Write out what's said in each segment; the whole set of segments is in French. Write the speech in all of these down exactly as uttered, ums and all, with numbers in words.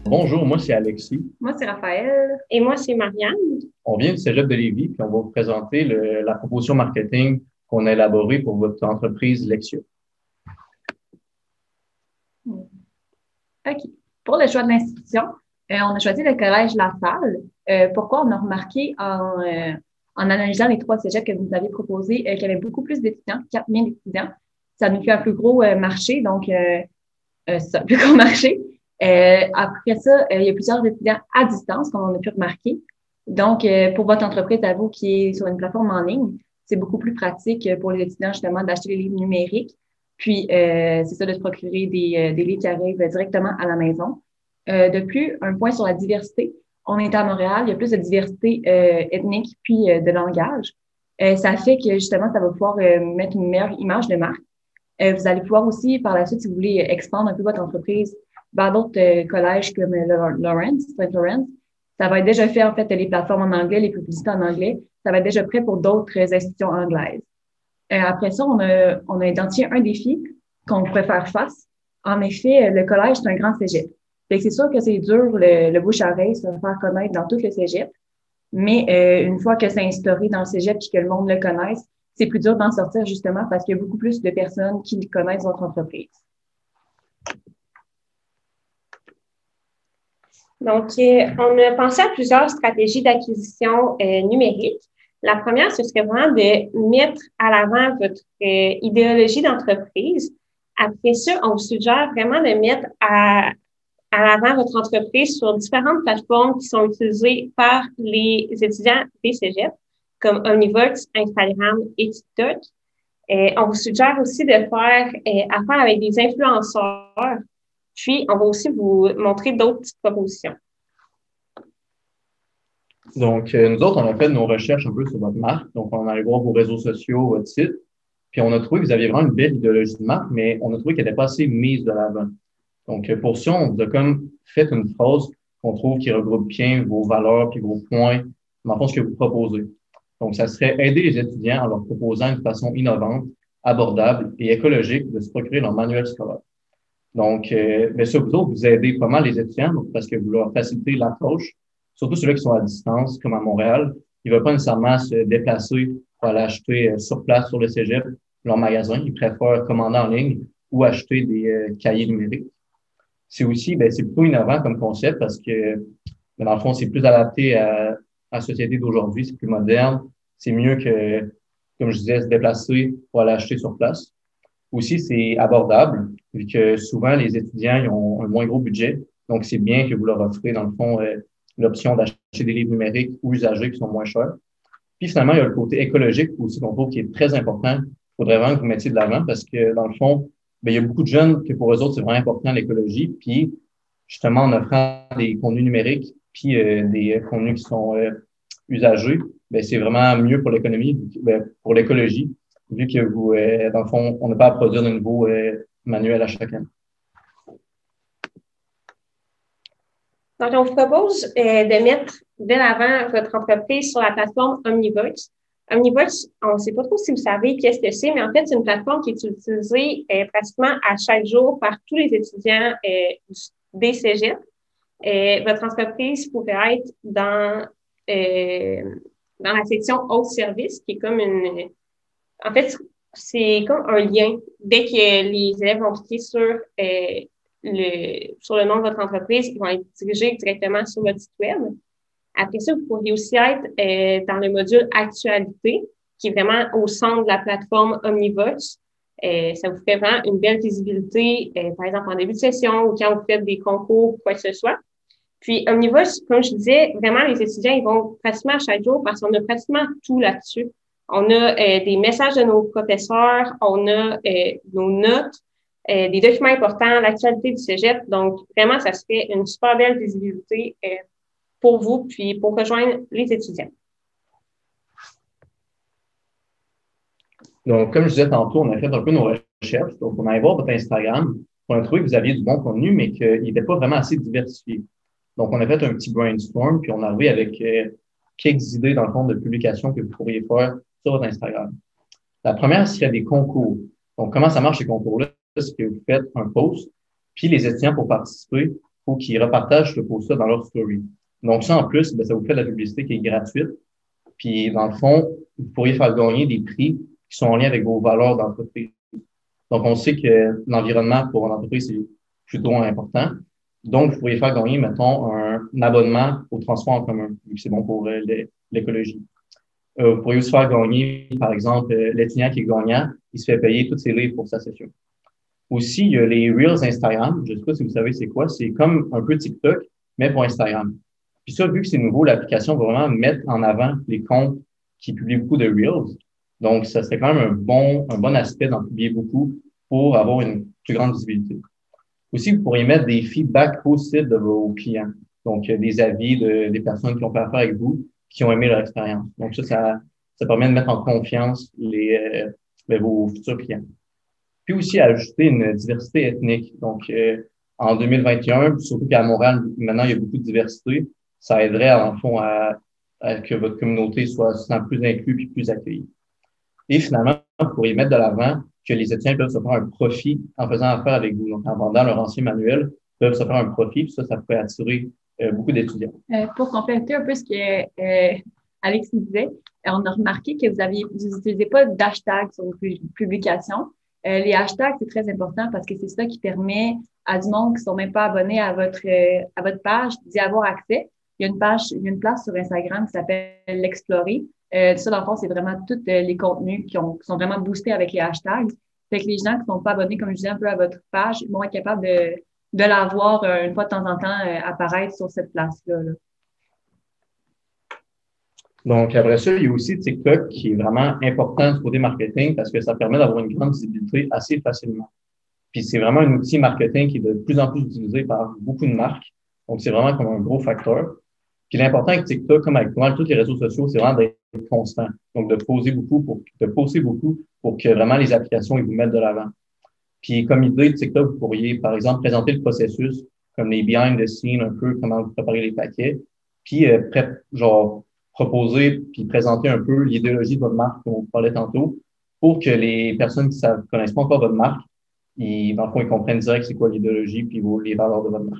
Bonjour, moi c'est Alexis. Moi, c'est Raphaël. Et moi, c'est Marianne. On vient du Cégep de Lévis, puis on va vous présenter le- la proposition marketing qu'on a élaborée pour votre entreprise Lexio. OK. Pour le choix de l'institution, euh, on a choisi le Collège La Salle. Euh, pourquoi? On a remarqué en, euh, en analysant les trois cégeps que vous nous avez proposés euh, qu'il y avait beaucoup plus d'étudiants, quatre mille étudiants. Ça nous fait un plus gros euh, marché, donc euh, euh, c'est ça, un plus gros marché. Euh, après ça, euh, il y a plusieurs étudiants à distance, comme on a pu remarquer. Donc, euh, pour votre entreprise à vous qui est sur une plateforme en ligne, c'est beaucoup plus pratique pour les étudiants justement d'acheter les livres numériques. Puis, euh, c'est ça de se procurer des, euh, des livres qui arrivent directement à la maison. Euh, de plus, un point sur la diversité. On est à Montréal, il y a plus de diversité euh, ethnique puis euh, de langage. Euh, ça fait que justement, ça va pouvoir euh, mettre une meilleure image de marque. Euh, vous allez pouvoir aussi, par la suite, si vous voulez expandre un peu votre entreprise vers d'autres euh, collèges comme euh, Lawrence, Saint Lawrence, ça va être déjà fait, en fait, les plateformes en anglais, les publicités en anglais, ça va être déjà prêt pour d'autres institutions anglaises. Euh, après ça, on a, on a identifié un défi qu'on pourrait faire face. En effet, le collège, c'est un grand cégep. Fait que c'est sûr que c'est dur, le, le bouche-à-oreille, se faire connaître dans tout le cégep. Mais euh, une fois que c'est instauré dans le cégep et que le monde le connaisse, c'est plus dur d'en sortir justement parce qu'il y a beaucoup plus de personnes qui connaissent votre entreprise. Donc, euh, on a pensé à plusieurs stratégies d'acquisition euh, numérique. La première, ce serait vraiment de mettre à l'avant votre euh, idéologie d'entreprise. Après ça, on vous suggère vraiment de mettre à, à l'avant votre entreprise sur différentes plateformes qui sont utilisées par les étudiants des cégeps, comme Omnivox, Instagram et TikTok. Euh, on vous suggère aussi de faire euh, affaire avec des influenceurs. Puis, on va aussi vous montrer d'autres petites propositions. Donc, euh, nous autres, on a fait nos recherches un peu sur votre marque. Donc, on allait voir vos réseaux sociaux, votre site. Puis, on a trouvé que vous aviez vraiment une belle idéologie de marque, mais on a trouvé qu'elle n'était pas assez mise de l'avant. Donc, euh, pour ça, on vous a comme fait une phrase qu'on trouve qui regroupe bien vos valeurs puis vos points, dans le fond, ce que vous proposez. Donc, ça serait aider les étudiants en leur proposant une façon innovante, abordable et écologique de se procurer leur manuel scolaire. Donc, euh, mais ça, vous autres, vous aidez pas mal les étudiants donc, parce que vous leur facilitez l'approche, surtout ceux-là qui sont à distance, comme à Montréal. Ils ne veulent pas nécessairement se déplacer pour aller acheter euh, sur place, sur le cégep, leur magasin. Ils préfèrent commander en ligne ou acheter des euh, cahiers numériques. C'est aussi, ben, c'est plutôt innovant comme concept parce que, ben, dans le fond, c'est plus adapté à, à la société d'aujourd'hui, c'est plus moderne, c'est mieux que, comme je disais, se déplacer pour aller acheter sur place. Aussi, c'est abordable, vu que souvent, les étudiants ils ont un moins gros budget. Donc, c'est bien que vous leur offrez, dans le fond, euh, l'option d'acheter des livres numériques ou usagés qui sont moins chers. Puis, finalement, il y a le côté écologique aussi qu'on trouve qui est très important. Il faudrait vraiment que vous mettiez de l'avant parce que, dans le fond, ben, il y a beaucoup de jeunes que pour eux autres, c'est vraiment important l'écologie. Puis, justement, en offrant des contenus numériques puis euh, des contenus qui sont euh, usagés, ben, c'est vraiment mieux pour l'économie, ben, pour l'écologie, vu que vous, euh, dans le fond, on n'a pas à produire de nouveaux euh, manuels à chaque année. Donc, on vous propose euh, de mettre de l'avant votre entreprise sur la plateforme Omnivox. Omnivox, on ne sait pas trop si vous savez qu'est-ce que c'est, mais en fait, c'est une plateforme qui est utilisée euh, pratiquement à chaque jour par tous les étudiants euh, des cégeps. Euh, votre entreprise pourrait être dans, euh, dans la section Autres services, qui est comme une... En fait, c'est comme un lien. Dès que les élèves vont cliquer sur... Euh, Le, sur le nom de votre entreprise, ils vont être dirigés directement sur votre site web. Après ça, vous pourriez aussi être euh, dans le module Actualité, qui est vraiment au centre de la plateforme Omnivox. Euh, ça vous fait vraiment une belle visibilité, euh, par exemple en début de session ou quand vous faites des concours ou quoi que ce soit. Puis Omnivox, comme je disais, vraiment les étudiants, ils vont pratiquement à chaque jour parce qu'on a pratiquement tout là-dessus. On a euh, des messages de nos professeurs, on a euh, nos notes, Euh, des documents importants, l'actualité du cégep. Donc, vraiment, ça se fait une super belle visibilité euh, pour vous, puis pour rejoindre les étudiants. Donc, comme je disais tantôt, on a fait un peu nos recherches. Donc, on a allé voir votre Instagram. On a trouvé que vous aviez du bon contenu, mais qu'il n'était pas vraiment assez diversifié. Donc, on a fait un petit brainstorm, puis on a arrivé avec euh, quelques idées, dans le fond, de publications que vous pourriez faire sur votre Instagram. La première serait des concours. Donc, comment ça marche ces concours-là? C'est que vous faites un post, puis les étudiants, pour participer, faut qu'ils repartagent ce post-là dans leur story. Donc, ça, en plus, ben, ça vous fait de la publicité qui est gratuite. Puis, dans le fond, vous pourriez faire gagner des prix qui sont en lien avec vos valeurs d'entreprise. Donc, on sait que l'environnement pour une entreprise, c'est plutôt important. Donc, vous pourriez faire gagner, mettons, un, un abonnement au transport en commun, vu que c'est bon pour euh, l'écologie. Euh, vous pourriez aussi faire gagner, par exemple, euh, l'étudiant qui est gagnant, il se fait payer tous ses livres pour sa session. Aussi, il y a les Reels Instagram. Je ne sais pas si vous savez c'est quoi. C'est comme un peu TikTok, mais pour Instagram. Puis ça, vu que c'est nouveau, l'application va vraiment mettre en avant les comptes qui publient beaucoup de Reels. Donc, ça serait quand même un bon, un bon aspect d'en publier beaucoup pour avoir une plus grande visibilité. Aussi, vous pourriez mettre des feedbacks positifs de vos clients. Donc, des avis de, des personnes qui ont fait affaire avec vous, qui ont aimé leur expérience. Donc, ça, ça, ça permet de mettre en confiance les, euh, vos futurs clients. Puis aussi, ajouter une diversité ethnique. Donc, euh, en deux mille vingt et un, surtout qu'à Montréal, maintenant, il y a beaucoup de diversité, ça aiderait, en fond, à, à que votre communauté soit, soit plus inclue et plus accueillie. Et finalement, vous pourriez mettre de l'avant que les étudiants peuvent se faire un profit en faisant affaire avec vous. Donc, en vendant leur ancien manuel, ils peuvent se faire un profit, puis ça, ça pourrait attirer euh, beaucoup d'étudiants. Euh, pour compléter un peu ce que euh, Alex disait, on a remarqué que vous aviez, vous n'utilisez pas d'hashtag sur vos publications. Euh, les hashtags, c'est très important parce que c'est ça qui permet à du monde qui sont même pas abonnés à votre euh, à votre page d'y avoir accès. Il y a une page, il y a une place sur Instagram qui s'appelle l'Explorer. Euh, ça, dans le fond, c'est vraiment tous euh, les contenus qui, ont, qui sont vraiment boostés avec les hashtags. Fait que les gens qui sont pas abonnés, comme je disais un peu à votre page, vont être capables de, de la voir euh, une fois de temps en temps euh, apparaître sur cette place-là. Là. Donc, après ça, il y a aussi TikTok qui est vraiment important du côté marketing parce que ça permet d'avoir une grande visibilité assez facilement. Puis, c'est vraiment un outil marketing qui est de plus en plus utilisé par beaucoup de marques. Donc, c'est vraiment comme un gros facteur. Puis, l'important avec TikTok, comme avec moi, tous les réseaux sociaux, c'est vraiment d'être constant. Donc, de poser beaucoup pour, de poster beaucoup pour que vraiment les applications, ils vous mettent de l'avant. Puis, comme idée de TikTok, vous pourriez, par exemple, présenter le processus, comme les behind the scenes, un peu comment vous préparez les paquets. Puis, euh, pré- genre, proposer puis présenter un peu l'idéologie de votre marque, comme on parlait tantôt, pour que les personnes qui ne connaissent pas encore votre marque, ils, dans le fond, ils comprennent direct c'est quoi l'idéologie puis vos, les valeurs de votre marque.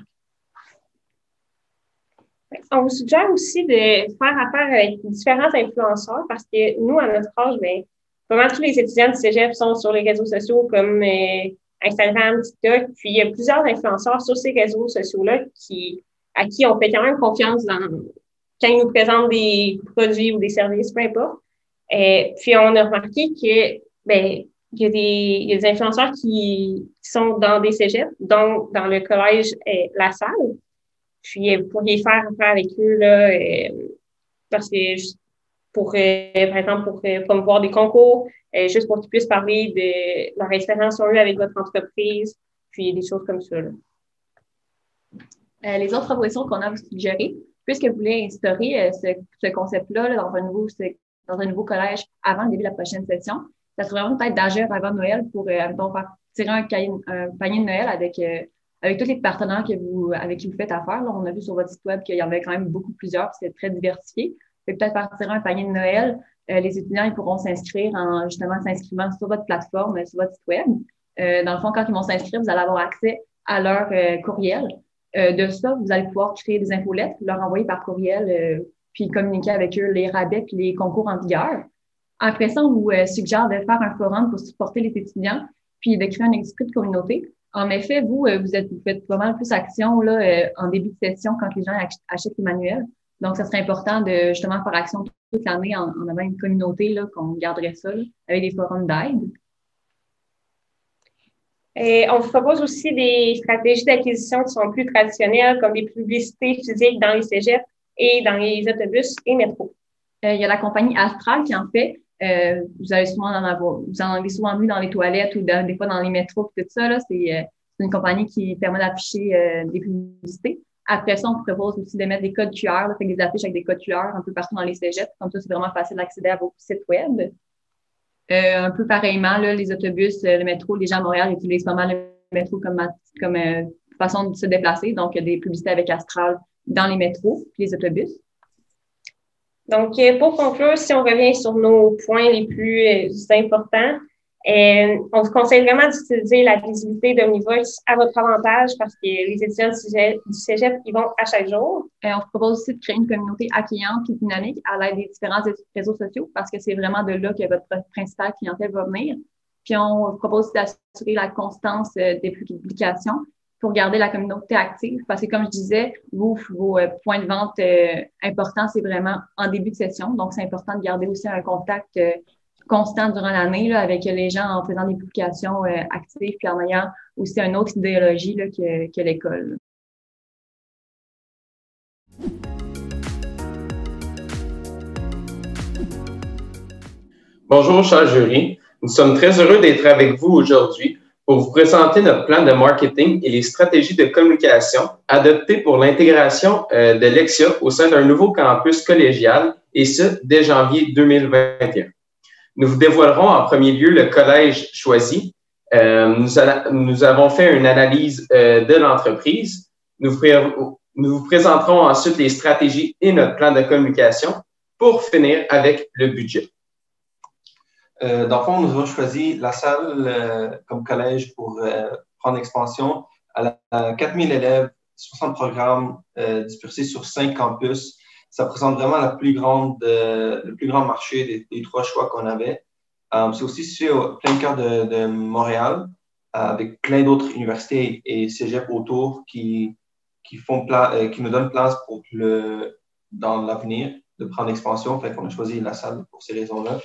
On vous suggère aussi de faire affaire avec différents influenceurs parce que nous, à notre âge, bien, vraiment tous les étudiants du cégep sont sur les réseaux sociaux comme euh, Instagram, TikTok, puis il y a plusieurs influenceurs sur ces réseaux sociaux-là qui, à qui on fait quand même confiance dans quand ils nous présentent des produits ou des services, peu importe. Euh, puis on a remarqué que ben il y a des il y a des influenceurs qui, qui sont dans des cégeps, donc dans le collège euh, La Salle. Puis vous pourriez faire affaire avec eux là, euh, parce que pour euh, par exemple pour euh, promouvoir des concours, euh, juste pour qu'ils puissent parler de leur expérience qu'ils ont eu avec votre entreprise, puis des choses comme ça là. Euh, les autres propositions qu'on a à vous suggérer, puisque vous voulez instaurer euh, ce, ce concept-là là, dans, un nouveau, dans un nouveau collège avant le début de la prochaine session, ça serait vraiment peut-être d'agir avant Noël pour euh, donc, faire tirer un, cahier, un panier de Noël avec, euh, avec tous les partenaires que vous, avec qui vous faites affaire. Là, on a vu sur votre site web qu'il y en avait quand même beaucoup plusieurs, puis c'est très diversifié. Peut-être faire tirer un panier de Noël. Euh, les étudiants ils pourront s'inscrire en justement s'inscrivant sur votre plateforme, sur votre site web. Euh, dans le fond, quand ils vont s'inscrire, vous allez avoir accès à leur euh, courriel. Euh, de ça, vous allez pouvoir créer des infolettes, leur envoyer par courriel, euh, puis communiquer avec eux les rabais puis les concours en vigueur. Après ça, on vous euh, suggère de faire un forum pour supporter les étudiants, puis de créer un esprit de communauté. En effet, vous, euh, vous, êtes, vous faites pas mal plus action là, euh, en début de session quand les gens ach- achètent les manuels. Donc, ça serait important de justement faire action toute l'année en, en avant une communauté, là, qu'on garderait ça, là, avec des forums d'aide. Et on vous propose aussi des stratégies d'acquisition qui sont plus traditionnelles, comme des publicités physiques dans les cégeps et dans les autobus et métros. Euh, il y a la compagnie Astral qui en fait. Euh, vous avez souvent en avoir, vous en avez souvent vu dans les toilettes ou dans, des fois dans les métros et tout ça. Là, c'est, euh, c'est une compagnie qui permet d'afficher euh, des publicités. Après ça, on vous propose aussi de mettre des codes Q R, là, fait des affiches avec des codes Q R un peu partout dans les cégeps. Comme ça, c'est vraiment facile d'accéder à vos sites web. Euh, un peu pareillement, là, les autobus, le métro, les gens à Montréal utilisent pas mal le métro comme, comme euh, façon de se déplacer. Donc, il y a des publicités avec Astral dans les métros et les autobus. Donc, pour conclure, si on revient sur nos points les plus importants, Euh, on vous conseille vraiment d'utiliser la visibilité d'Omnivoice à votre avantage parce que les étudiants du cégep, du cégep ils vont à chaque jour. Euh, on vous propose aussi de créer une communauté accueillante et dynamique à l'aide des différents réseaux sociaux parce que c'est vraiment de là que votre principale clientèle va venir. Puis on vous propose d'assurer la constance euh, des publications pour garder la communauté active parce que comme je disais, vous, vos euh, points de vente euh, importants, c'est vraiment en début de session. Donc, c'est important de garder aussi un contact euh, constant durant l'année là, avec les gens en faisant des publications euh, actives puis en ayant aussi une autre idéologie là, que, que l'école. Bonjour, cher jury. Nous sommes très heureux d'être avec vous aujourd'hui pour vous présenter notre plan de marketing et les stratégies de communication adoptées pour l'intégration euh, de Lexia au sein d'un nouveau campus collégial, et ce, dès janvier deux mille vingt et un. Nous vous dévoilerons en premier lieu le collège choisi. Euh, nous, a, nous avons fait une analyse euh, de l'entreprise. Nous vous, nous vous présenterons ensuite les stratégies et notre plan de communication pour finir avec le budget. Euh, dans le fond, nous avons choisi la salle euh, comme collège pour euh, prendre expansion à, à quatre mille élèves, soixante programmes euh, dispersés sur cinq campus. Ça présente vraiment la plus grande, euh, le plus grand marché des, des trois choix qu'on avait. Euh, c'est aussi situé au plein cœur de, de Montréal, euh, avec plein d'autres universités et cégeps autour qui, qui, font pla- euh, qui nous donnent place pour le, dans l'avenir de prendre expansion. Fait qu'on a choisi la salle pour ces raisons-là.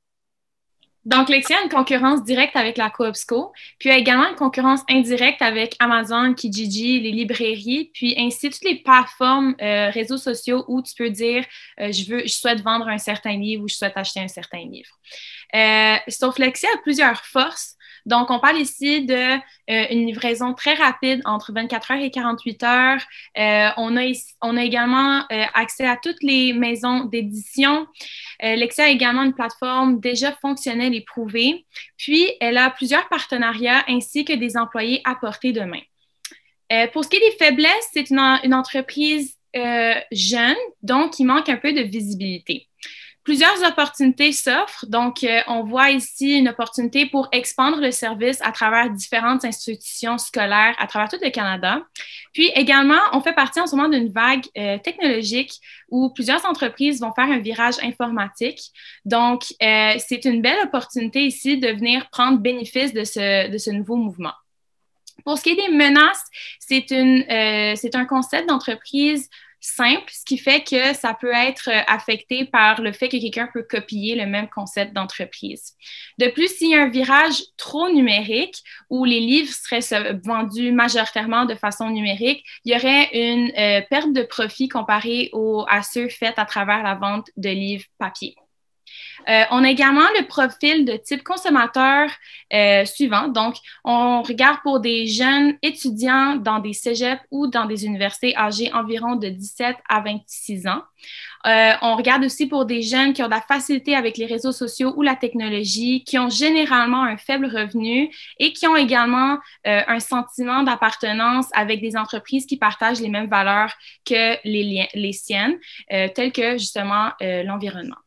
Donc, Lexia a une concurrence directe avec la Coopsco, puis a également une concurrence indirecte avec Amazon, Kijiji, les librairies, puis ainsi toutes les plateformes, euh, réseaux sociaux où tu peux dire euh, je veux, je souhaite vendre un certain livre ou je souhaite acheter un certain livre. Euh, sauf Lexia a plusieurs forces. Donc, on parle ici d'une euh, livraison très rapide entre vingt-quatre heures et quarante-huit heures. Euh, on, a, on a également euh, accès à toutes les maisons d'édition. Euh, Lexia a également une plateforme déjà fonctionnelle et prouvée. Puis, elle a plusieurs partenariats ainsi que des employés à portée de main. Euh, pour ce qui est des faiblesses, c'est une, une entreprise euh, jeune, donc il manque un peu de visibilité. Plusieurs opportunités s'offrent. Donc, euh, on voit ici une opportunité pour expandre le service à travers différentes institutions scolaires à travers tout le Canada. Puis également, on fait partie en ce moment d'une vague euh, technologique où plusieurs entreprises vont faire un virage informatique. Donc, euh, c'est une belle opportunité ici de venir prendre bénéfice de ce, de ce nouveau mouvement. Pour ce qui est des menaces, c'est, une, euh, c'est un concept d'entreprise simple, ce qui fait que ça peut être affecté par le fait que quelqu'un peut copier le même concept d'entreprise. De plus, s'il y a un virage trop numérique où les livres seraient vendus majoritairement de façon numérique, il y aurait une euh, perte de profit comparée au, à ceux faits à travers la vente de livres papier. Euh, on a également le profil de type consommateur euh, suivant. Donc, on regarde pour des jeunes étudiants dans des cégeps ou dans des universités âgés environ de dix-sept à vingt-six ans. Euh, on regarde aussi pour des jeunes qui ont de la facilité avec les réseaux sociaux ou la technologie, qui ont généralement un faible revenu et qui ont également euh, un sentiment d'appartenance avec des entreprises qui partagent les mêmes valeurs que les, li- les siennes, euh, telles que justement euh, l'environnement.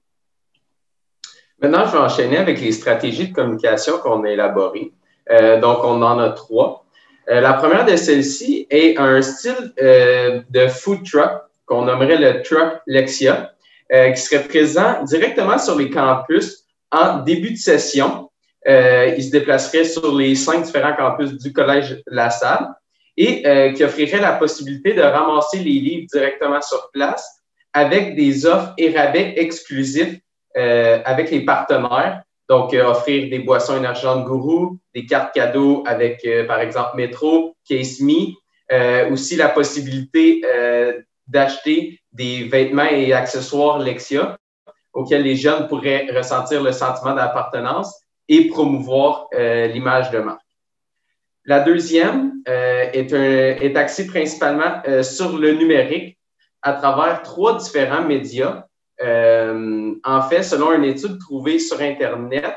Maintenant, je vais enchaîner avec les stratégies de communication qu'on a élaborées. Euh, donc, on en a trois. Euh, la première de celles-ci est un style euh, de food truck qu'on nommerait le truck Lexia, euh, qui serait présent directement sur les campus en début de session. Euh, il se déplacerait sur les cinq différents campus du Collège La Salle et euh, qui offrirait la possibilité de ramasser les livres directement sur place avec des offres et rabais exclusifs Euh, avec les partenaires, donc euh, offrir des boissons énergisantes Gourou, des cartes cadeaux avec, euh, par exemple, Metro, Case Me, euh, aussi la possibilité euh, d'acheter des vêtements et accessoires Lexia auxquels les jeunes pourraient ressentir le sentiment d'appartenance et promouvoir euh, l'image de marque. La deuxième euh, est, un, est axée principalement euh, sur le numérique à travers trois différents médias. Euh, en fait, selon une étude trouvée sur Internet,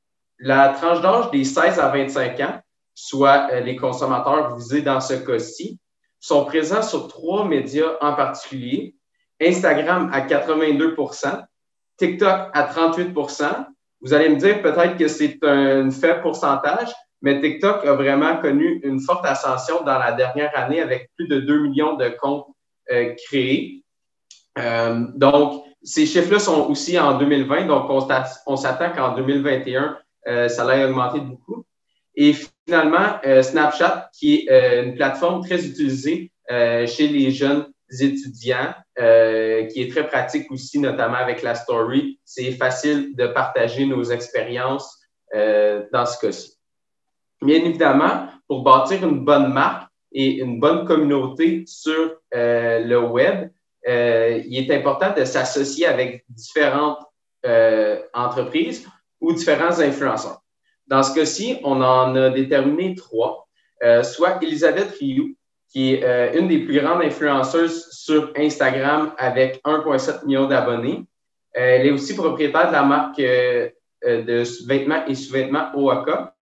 la tranche d'âge des seize à vingt-cinq ans, soit euh, les consommateurs visés dans ce cas-ci, sont présents sur trois médias en particulier. Instagram à quatre-vingt-deux pour cent, TikTok à trente-huit pour cent Vous allez me dire peut-être que c'est un faible pourcentage, mais TikTok a vraiment connu une forte ascension dans la dernière année avec plus de deux millions de comptes euh, créés. Euh, donc, ces chiffres-là sont aussi en deux mille vingt, donc on, on s'attend qu'en deux mille vingt et un, euh, ça va augmenter beaucoup. Et finalement, euh, Snapchat, qui est euh, une plateforme très utilisée euh, chez les jeunes étudiants, euh, qui est très pratique aussi, notamment avec la story. C'est facile de partager nos expériences euh, dans ce cas-ci. Bien évidemment, pour bâtir une bonne marque et une bonne communauté sur euh, le web, euh, il est important de s'associer avec différentes euh, entreprises ou différents influenceurs. Dans ce cas-ci, on en a déterminé trois, euh, soit Elisabeth Rioux, qui est euh, une des plus grandes influenceuses sur Instagram avec un virgule sept million d'abonnés. Euh, elle est aussi propriétaire de la marque euh, de vêtements et sous-vêtements O A K.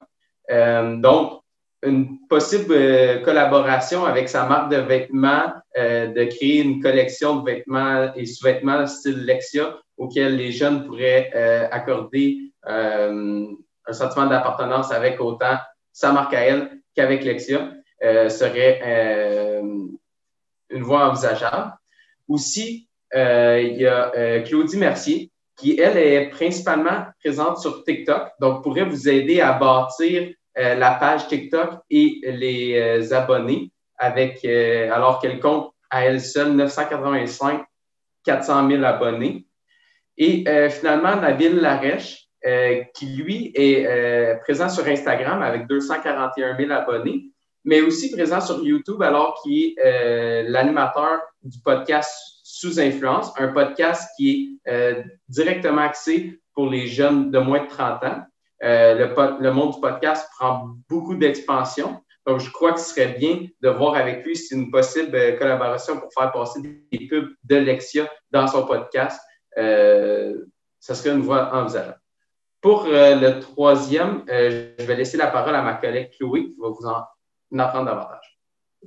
Euh, donc, une possible euh, collaboration avec sa marque de vêtements, euh, de créer une collection de vêtements et sous-vêtements style Lexia auxquels les jeunes pourraient euh, accorder euh, un sentiment d'appartenance avec autant sa marque à elle qu'avec Lexia. Euh, serait euh, une voie envisageable. Aussi, euh, il y a euh, Claudie Mercier, qui, elle, est principalement présente sur TikTok, donc pourrait vous aider à bâtir euh, la page TikTok et les euh, abonnés, avec, euh, alors qu'elle compte à elle seule neuf cent quatre-vingt-cinq quatre cent mille abonnés. Et euh, finalement, Nabil Larèche, euh, qui, lui, est euh, présent sur Instagram avec deux cent quarante et un mille abonnés, mais aussi présent sur YouTube alors qu'il est euh, l'animateur du podcast Sous Influence, un podcast qui est euh, directement axé pour les jeunes de moins de trente ans. Euh, le, le monde du podcast prend beaucoup d'expansion, donc je crois que ce serait bien de voir avec lui si c'est une possible collaboration pour faire passer des pubs de Lexia dans son podcast. Euh, ça serait une voie envisageable. Pour euh, le troisième, euh, je vais laisser la parole à ma collègue Chloé qui va vous en apprendre davantage.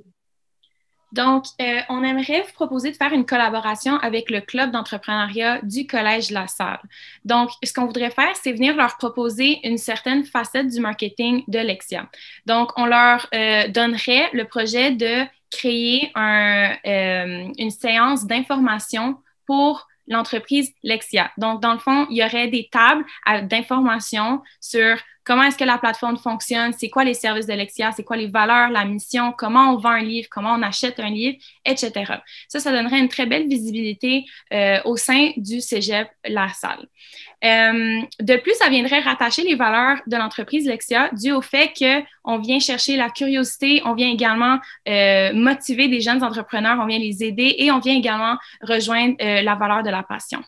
Donc, euh, on aimerait vous proposer de faire une collaboration avec le club d'entrepreneuriat du Collège La Salle. Donc, ce qu'on voudrait faire, c'est venir leur proposer une certaine facette du marketing de Lexia. Donc, on leur euh, donnerait le projet de créer un, euh, une séance d'information pour l'entreprise Lexia. Donc, dans le fond, il y aurait des tables d'information sur comment est-ce que la plateforme fonctionne, c'est quoi les services de Lexia, c'est quoi les valeurs, la mission, comment on vend un livre, comment on achète un livre, et cetera. Ça, ça donnerait une très belle visibilité euh, au sein du Cégep La Salle. Euh, de plus, ça viendrait rattacher les valeurs de l'entreprise Lexia dû au fait qu'on vient chercher la curiosité, on vient également euh, motiver des jeunes entrepreneurs, on vient les aider et on vient également rejoindre euh, la valeur de la passion.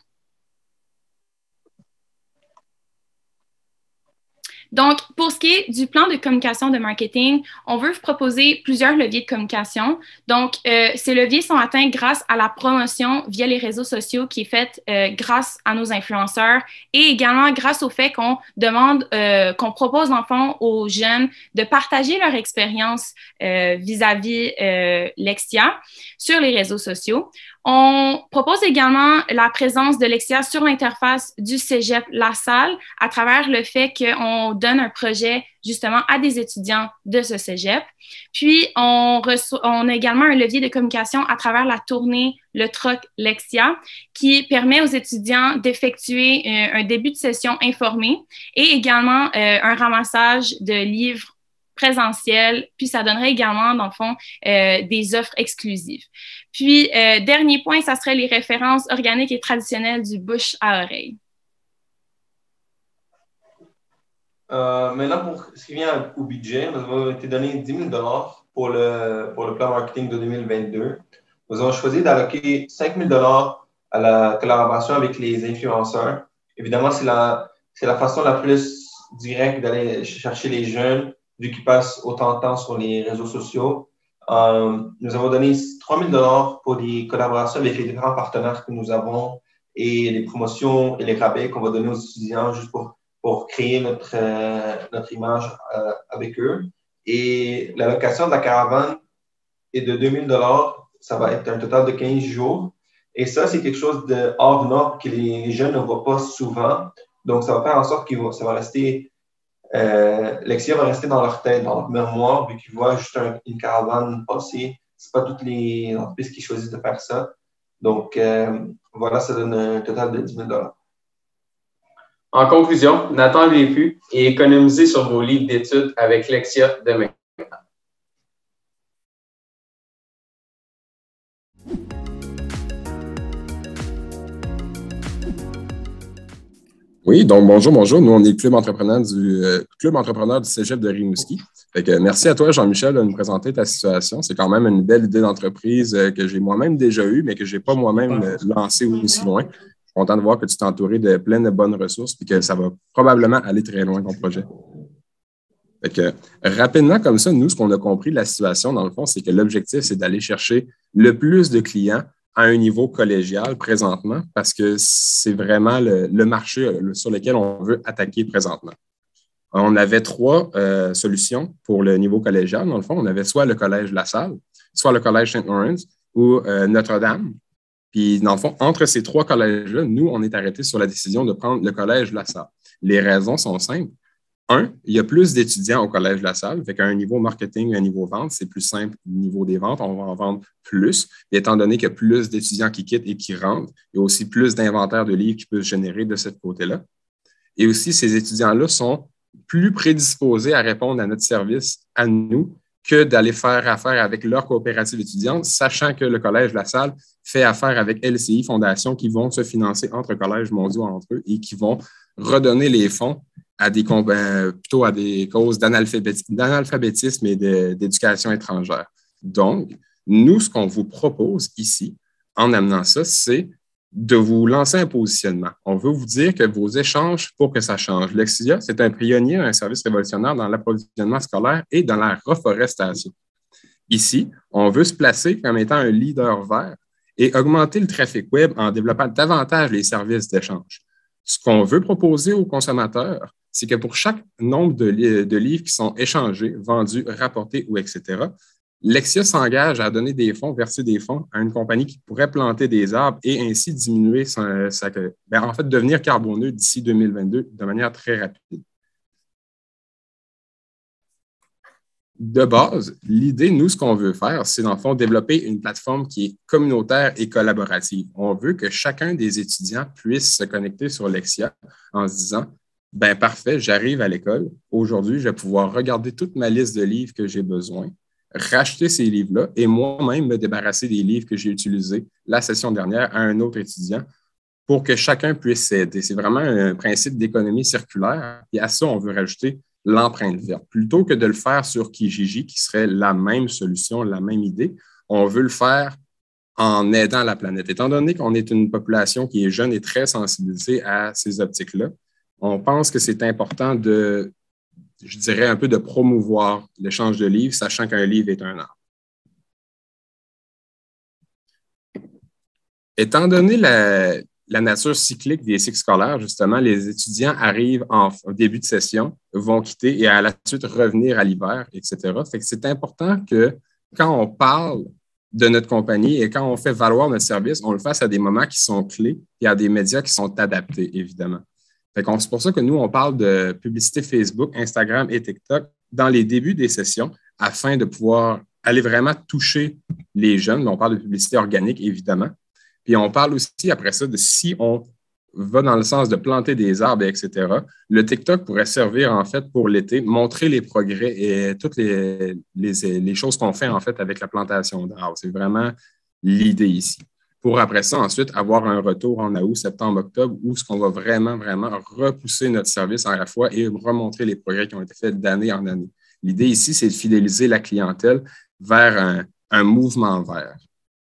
Donc, pour ce qui est du plan de communication de marketing, on veut vous proposer plusieurs leviers de communication. Donc, euh, ces leviers sont atteints grâce à la promotion via les réseaux sociaux qui est faite euh, grâce à nos influenceurs et également grâce au fait qu'on demande, euh, qu'on propose en fond aux jeunes de partager leur expérience euh, vis-à-vis euh, Lexia sur les réseaux sociaux. On propose également la présence de Lexia sur l'interface du Cégep La Salle à travers le fait qu'on donne un projet justement à des étudiants de ce Cégep. Puis, on, reçoit, on a également un levier de communication à travers la tournée Le Troc Lexia qui permet aux étudiants d'effectuer un, un début de session informé et également euh, un ramassage de livres présentiel, puis ça donnerait également, dans le fond, euh, des offres exclusives. Puis, euh, dernier point, ça serait les références organiques et traditionnelles du bouche à oreille. Euh, maintenant, pour ce qui vient au budget, nous avons été donné dix mille dollars pour le, pour le plan marketing de deux mille vingt-deux. Nous avons choisi d'alloquer cinq mille dollars à la collaboration avec les influenceurs. Évidemment, c'est la, c'est la façon la plus directe d'aller chercher les jeunes vu qu'ils passent autant de temps sur les réseaux sociaux. Euh, nous avons donné trois mille dollars pour les collaborations avec les différents partenaires que nous avons et les promotions et les rabais qu'on va donner aux étudiants juste pour, pour créer notre, euh, notre image euh, avec eux. Et l'allocation de la caravane est de deux mille dollars. Ça va être un total de quinze jours. Et ça, c'est quelque chose de hors norme que les jeunes ne voient pas souvent. Donc, ça va faire en sorte que ça va rester, euh, Lexia va rester dans leur tête, dans leur mémoire, vu qu'ils voient juste un, une caravane passer. Ce n'est pas toutes les entreprises qui choisissent de faire ça. Donc, euh, voilà, ça donne un total de dix mille dollars. En conclusion, n'attendez plus et économisez sur vos livres d'études avec Lexia demain. Oui, donc bonjour, bonjour. Nous, on est le club entrepreneur du euh, club entrepreneur du Cégep de Rimouski. Fait que, merci à toi, Jean-Michel, de nous présenter ta situation. C'est quand même une belle idée d'entreprise euh, que j'ai moi-même déjà eue, mais que je n'ai pas moi-même euh, lancée aussi loin. Je suis content de voir que tu t'es entouré de plein de bonnes ressources et que ça va probablement aller très loin, ton projet. Fait que, rapidement, comme ça, nous, ce qu'on a compris de la situation, dans le fond, c'est que l'objectif, c'est d'aller chercher le plus de clients à un niveau collégial présentement parce que c'est vraiment le, le marché sur lequel on veut attaquer présentement. On avait trois euh, solutions pour le niveau collégial. Dans le fond, on avait soit le Collège La Salle, soit le Collège Saint-Laurent ou euh, Notre-Dame. Puis, dans le fond, entre ces trois collèges-là, nous, on est arrêtés sur la décision de prendre le Collège La Salle. Les raisons sont simples. Un, il y a plus d'étudiants au Collège La Salle, fait qu'à un niveau marketing, un niveau vente, c'est plus simple au niveau des ventes, on va en vendre plus. Et étant donné qu'il y a plus d'étudiants qui quittent et qui rentrent, il y a aussi plus d'inventaire de livres qui peut se générer de ce côté-là. Et aussi, ces étudiants-là sont plus prédisposés à répondre à notre service, à nous, que d'aller faire affaire avec leur coopérative étudiante, sachant que le Collège La Salle fait affaire avec L C I Fondation qui vont se financer entre collèges mondiaux entre eux et qui vont redonner les fonds à des, euh, plutôt à des causes d'analphabétisme et d'éducation étrangère. Donc, nous, ce qu'on vous propose ici, en amenant ça, c'est de vous lancer un positionnement. On veut vous dire que vos échanges pour que ça change. Lexia, c'est un pionnier, un service révolutionnaire dans l'approvisionnement scolaire et dans la reforestation. Ici, on veut se placer comme étant un leader vert et augmenter le trafic web en développant davantage les services d'échange. Ce qu'on veut proposer aux consommateurs, c'est que pour chaque nombre de, li- de livres qui sont échangés, vendus, rapportés ou et cetera, Lexia s'engage à donner des fonds, verser des fonds à une compagnie qui pourrait planter des arbres et ainsi diminuer sa, sa ben, en fait, devenir carboneux d'ici deux mille vingt-deux de manière très rapide. De base, l'idée, nous, ce qu'on veut faire, c'est dans le fond développer une plateforme qui est communautaire et collaborative. On veut que chacun des étudiants puisse se connecter sur Lexia en se disant « ben parfait, j'arrive à l'école. Aujourd'hui, je vais pouvoir regarder toute ma liste de livres que j'ai besoin, racheter ces livres-là et moi-même me débarrasser des livres que j'ai utilisés la session dernière à un autre étudiant pour que chacun puisse s'aider. » C'est vraiment un principe d'économie circulaire. Et à ça, on veut rajouter l'empreinte verte. Plutôt que de le faire sur Kijiji, qui serait la même solution, la même idée, on veut le faire en aidant la planète. Étant donné qu'on est une population qui est jeune et très sensibilisée à ces optiques-là, on pense que c'est important de, je dirais, un peu de promouvoir l'échange de livres, sachant qu'un livre est un arbre. Étant donné la, la nature cyclique des cycles scolaires, justement, les étudiants arrivent en, au début de session, vont quitter et à la suite revenir à l'hiver, et cetera. Fait que c'est important que quand on parle de notre compagnie et quand on fait valoir notre service, on le fasse à des moments qui sont clés et à des médias qui sont adaptés, évidemment. Fait qu'on, c'est pour ça que nous, on parle de publicité Facebook, Instagram et TikTok dans les débuts des sessions afin de pouvoir aller vraiment toucher les jeunes. On parle de publicité organique, évidemment. Puis on parle aussi après ça de si on va dans le sens de planter des arbres, et cetera. Le TikTok pourrait servir en fait pour l'été, montrer les progrès et toutes les, les, les choses qu'on fait en fait avec la plantation d'arbres. C'est vraiment l'idée ici. Pour après ça, ensuite, avoir un retour en août, septembre, octobre, où ce qu'on va vraiment, vraiment repousser notre service à la fois et remontrer les progrès qui ont été faits d'année en année. L'idée ici, c'est de fidéliser la clientèle vers un, un mouvement vert.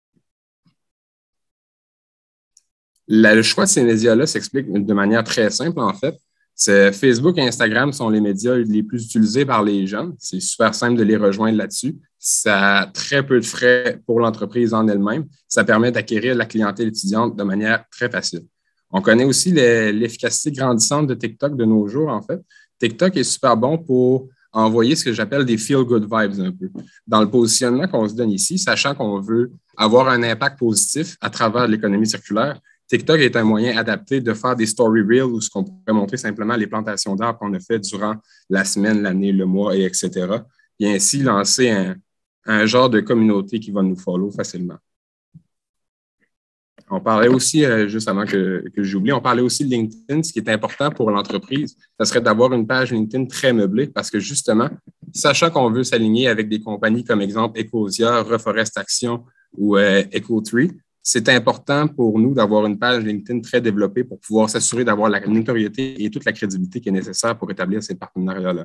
Le choix de ces médias-là s'explique de manière très simple, en fait. C'est Facebook et Instagram sont les médias les plus utilisés par les jeunes. C'est super simple de les rejoindre là-dessus. Ça a très peu de frais pour l'entreprise en elle-même. Ça permet d'acquérir la clientèle étudiante de manière très facile. On connaît aussi les, l'efficacité grandissante de TikTok de nos jours, en fait. TikTok est super bon pour envoyer ce que j'appelle des feel-good vibes un peu. Dans le positionnement qu'on se donne ici, sachant qu'on veut avoir un impact positif à travers l'économie circulaire, TikTok est un moyen adapté de faire des story reels où ce qu'on pourrait montrer simplement les plantations d'arbres qu'on a fait durant la semaine, l'année, le mois, et et cetera. Et ainsi lancer un, un genre de communauté qui va nous follow facilement. On parlait aussi, euh, juste avant que, que j'oublie, on parlait aussi de LinkedIn. Ce qui est important pour l'entreprise, ce serait d'avoir une page LinkedIn très meublée parce que justement, sachant qu'on veut s'aligner avec des compagnies comme exemple Ecosia, Reforest Action ou euh, EcoTree, c'est important pour nous d'avoir une page LinkedIn très développée pour pouvoir s'assurer d'avoir la notoriété et toute la crédibilité qui est nécessaire pour établir ces partenariats-là.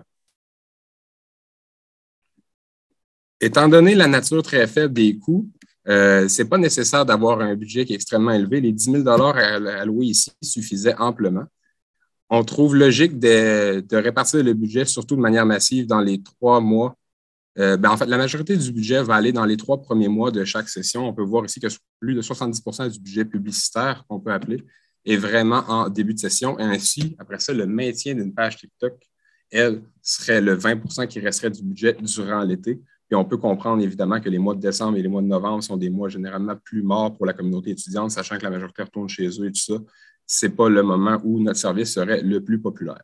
Étant donné la nature très faible des coûts, Euh, ce n'est pas nécessaire d'avoir un budget qui est extrêmement élevé. Les dix mille dollars alloués ici suffisaient amplement. On trouve logique de, de répartir le budget, surtout de manière massive, dans les trois mois. Euh, ben en fait, la majorité du budget va aller dans les trois premiers mois de chaque session. On peut voir ici que plus de soixante-dix pour cent du budget publicitaire, qu'on peut appeler, est vraiment en début de session. Et ainsi, après ça, le maintien d'une page TikTok, elle, serait le vingt pour cent qui resterait du budget durant l'été. Puis on peut comprendre évidemment que les mois de décembre et les mois de novembre sont des mois généralement plus morts pour la communauté étudiante, sachant que la majorité retourne chez eux et tout ça. Ce n'est pas le moment où notre service serait le plus populaire.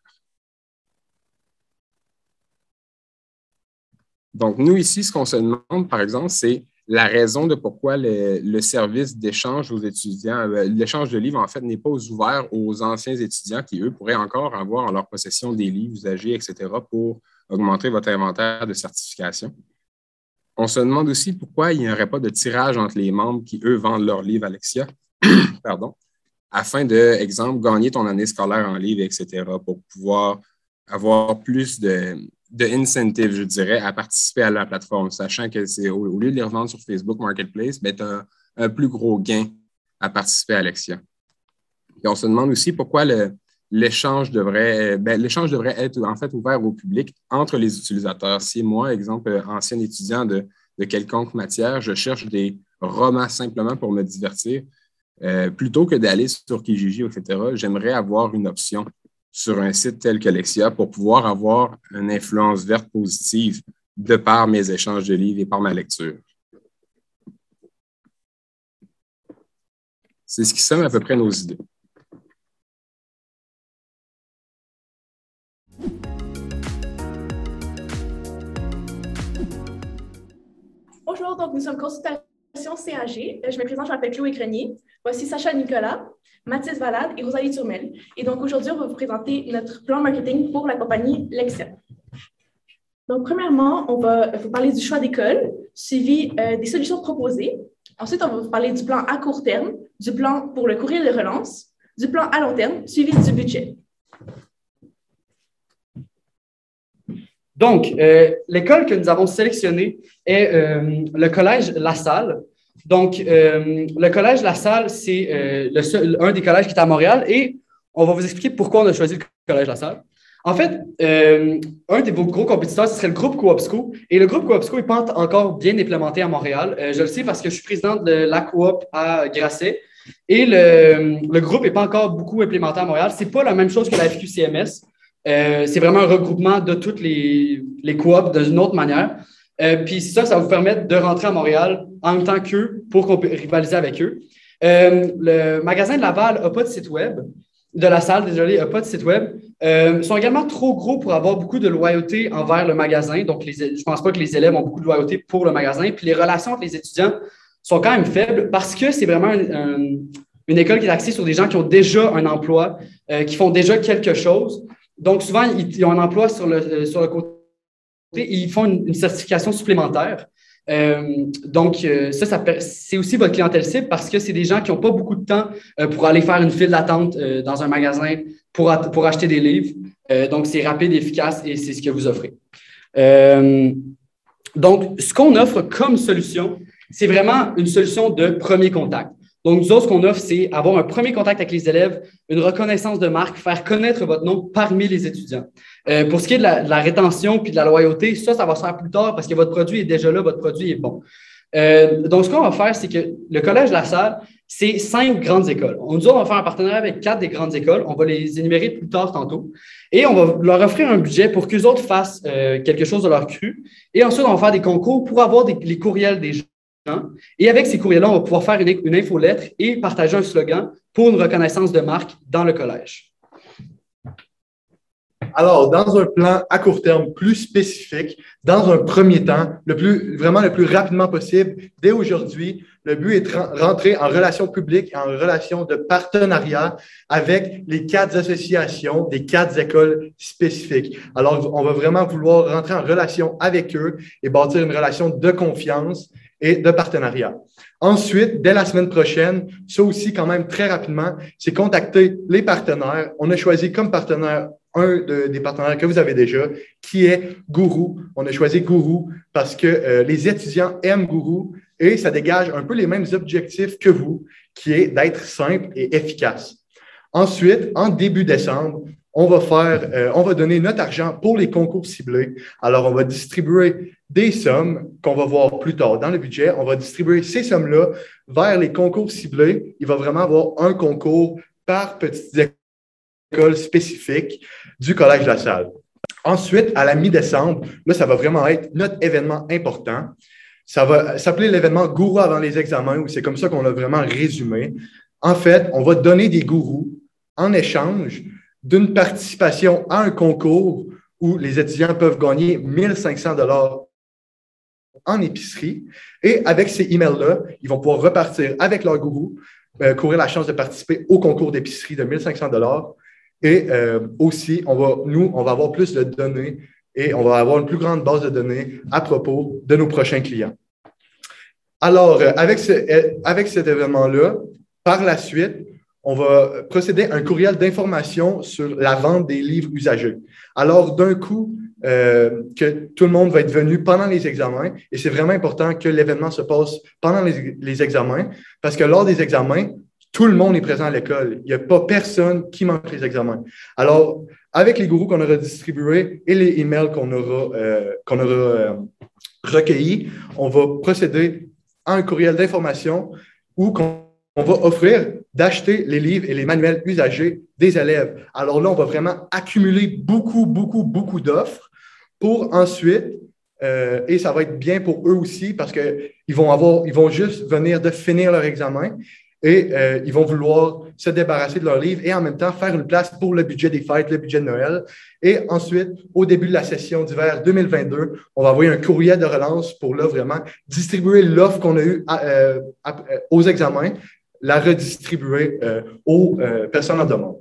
Donc, nous ici, ce qu'on se demande, par exemple, c'est la raison de pourquoi le, le service d'échange aux étudiants, l'échange de livres, en fait, n'est pas ouvert aux anciens étudiants qui, eux, pourraient encore avoir en leur possession des livres usagés, et cetera, pour augmenter votre inventaire de certification. On se demande aussi pourquoi il n'y aurait pas de tirage entre les membres qui, eux, vendent leurs livres Alexia, pardon, afin de, exemple, gagner ton année scolaire en livres, et cetera, pour pouvoir avoir plus de, de incentive, je dirais, à participer à la plateforme, sachant que c'est au, au lieu de les revendre sur Facebook Marketplace, ben, tu as un plus gros gain à participer à Alexia. Et on se demande aussi pourquoi le, l'échange devrait, ben, l'échange devrait être en fait ouvert au public entre les utilisateurs. Si moi, exemple, ancien étudiant de, de quelconque matière, je cherche des romans simplement pour me divertir, euh, plutôt que d'aller sur Kijiji, et cetera, j'aimerais avoir une option sur un site tel que Lexia pour pouvoir avoir une influence verte positive de par mes échanges de livres et par ma lecture. C'est ce qui somme à peu près nos idées. Bonjour, donc nous sommes Consultation C A G. Je me présente, je m'appelle Chloé Grenier. Voici Sacha Nicolas, Mathis Valade et Rosalie Turmel. Et donc aujourd'hui, on va vous présenter notre plan marketing pour la compagnie Lexia. Donc premièrement, on va vous parler du choix d'école, suivi euh, des solutions proposées. Ensuite, on va vous parler du plan à court terme, du plan pour le courrier de relance, du plan à long terme, suivi du budget. Donc, euh, l'école que nous avons sélectionnée est euh, le Collège La Salle. Donc, euh, le Collège La Salle, c'est euh, le seul, un des collèges qui est à Montréal et on va vous expliquer pourquoi on a choisi le Collège La Salle. En fait, euh, un des vos gros compétiteurs, ce serait le groupe Coopsco. Et le groupe Coopsco n'est pas encore bien implémenté à Montréal. Euh, je le sais parce que je suis présidente de la coop à Grasset. Et le, le groupe n'est pas encore beaucoup implémenté à Montréal. Ce n'est pas la même chose que la F Q C M S. Euh, c'est vraiment un regroupement de toutes les, les coops d'une autre manière. Euh, Puis ça, ça va vous permettre de rentrer à Montréal en même temps qu'eux pour qu'on puisse rivaliser avec eux. Euh, le magasin de Laval n'a pas de site web. De la salle, désolé, n'a pas de site web. Euh, ils sont également trop gros pour avoir beaucoup de loyauté envers le magasin. Donc, les, je ne pense pas que les élèves ont beaucoup de loyauté pour le magasin. Puis les relations entre les étudiants sont quand même faibles parce que c'est vraiment un, un, une école qui est axée sur des gens qui ont déjà un emploi, euh, qui font déjà quelque chose. Donc, souvent, ils, ils ont un emploi sur le, sur le côté et ils font une, une certification supplémentaire. Euh, donc, euh, ça, ça c'est aussi votre clientèle cible parce que c'est des gens qui n'ont pas beaucoup de temps euh, pour aller faire une file d'attente euh, dans un magasin pour, pour acheter des livres. Euh, donc, c'est rapide, efficace et c'est ce que vous offrez. Euh, donc, ce qu'on offre comme solution, c'est vraiment une solution de premier contact. Donc, nous autres, ce qu'on offre, c'est avoir un premier contact avec les élèves, une reconnaissance de marque, faire connaître votre nom parmi les étudiants. Euh, pour ce qui est de la, de la rétention puis de la loyauté, ça, ça va se faire plus tard parce que votre produit est déjà là, votre produit est bon. Euh, donc, ce qu'on va faire, c'est que le Collège La Salle, c'est cinq grandes écoles. Nous autres, on va faire un partenariat avec quatre des grandes écoles. On va les énumérer plus tard tantôt. Et on va leur offrir un budget pour qu'eux autres fassent euh, quelque chose de leur cru. Et ensuite, on va faire des concours pour avoir des, les courriels des gens. Et avec ces courriels-là, on va pouvoir faire une, une infolettre et partager un slogan pour une reconnaissance de marque dans le collège. Alors, dans un plan à court terme plus spécifique, dans un premier temps, le plus, vraiment le plus rapidement possible, dès aujourd'hui, le but est de rentrer en relation publique, en relation de partenariat avec les quatre associations des quatre écoles spécifiques. Alors, on va vraiment vouloir rentrer en relation avec eux et bâtir une relation de confiance et de partenariat. Ensuite, dès la semaine prochaine, ça aussi quand même très rapidement, c'est contacter les partenaires. On a choisi comme partenaire un de, des partenaires que vous avez déjà, qui est Guru. On a choisi Guru parce que euh, les étudiants aiment Guru et ça dégage un peu les mêmes objectifs que vous, qui est d'être simple et efficace. Ensuite, en début décembre, on va faire, euh, on va donner notre argent pour les concours ciblés. Alors, on va distribuer des sommes qu'on va voir plus tard dans le budget. On va distribuer ces sommes-là vers les concours ciblés. Il va vraiment avoir un concours par petite école spécifique du Collège La Salle. Ensuite, à la mi-décembre, là, ça va vraiment être notre événement important. Ça va s'appeler l'événement Gourou avant les examens, ou c'est comme ça qu'on l'a vraiment résumé. En fait, on va donner des gourous en échange d'une participation à un concours où les étudiants peuvent gagner mille cinq cents dollars en épicerie. Et avec ces emails-là, ils vont pouvoir repartir avec leur gourou, euh, courir la chance de participer au concours d'épicerie de mille cinq cents dollars. Et euh, aussi, on va, nous, on va avoir plus de données et on va avoir une plus grande base de données à propos de nos prochains clients. Alors, euh, avec, ce, euh, avec cet événement-là, par la suite, on va procéder à un courriel d'information sur la vente des livres usagés. Alors, d'un coup, euh, que tout le monde va être venu pendant les examens et c'est vraiment important que l'événement se passe pendant les, les examens parce que lors des examens, tout le monde est présent à l'école. Il n'y a pas personne qui manque les examens. Alors, avec les gourous qu'on aura distribués et les emails qu'on aura, euh, qu'on aura euh, recueillis, on va procéder à un courriel d'information où qu'on on va offrir d'acheter les livres et les manuels usagés des élèves. Alors là, on va vraiment accumuler beaucoup, beaucoup, beaucoup d'offres pour ensuite, euh, et ça va être bien pour eux aussi parce qu'ils vont avoir, ils vont juste venir de finir leur examen et euh, ils vont vouloir se débarrasser de leurs livres et en même temps faire une place pour le budget des fêtes, le budget de Noël. Et ensuite, au début de la session d'hiver deux mille vingt-deux, on va envoyer un courriel de relance pour là vraiment distribuer l'offre qu'on a eue à, euh, à, aux examens, la redistribuer euh, aux euh, personnes en demande.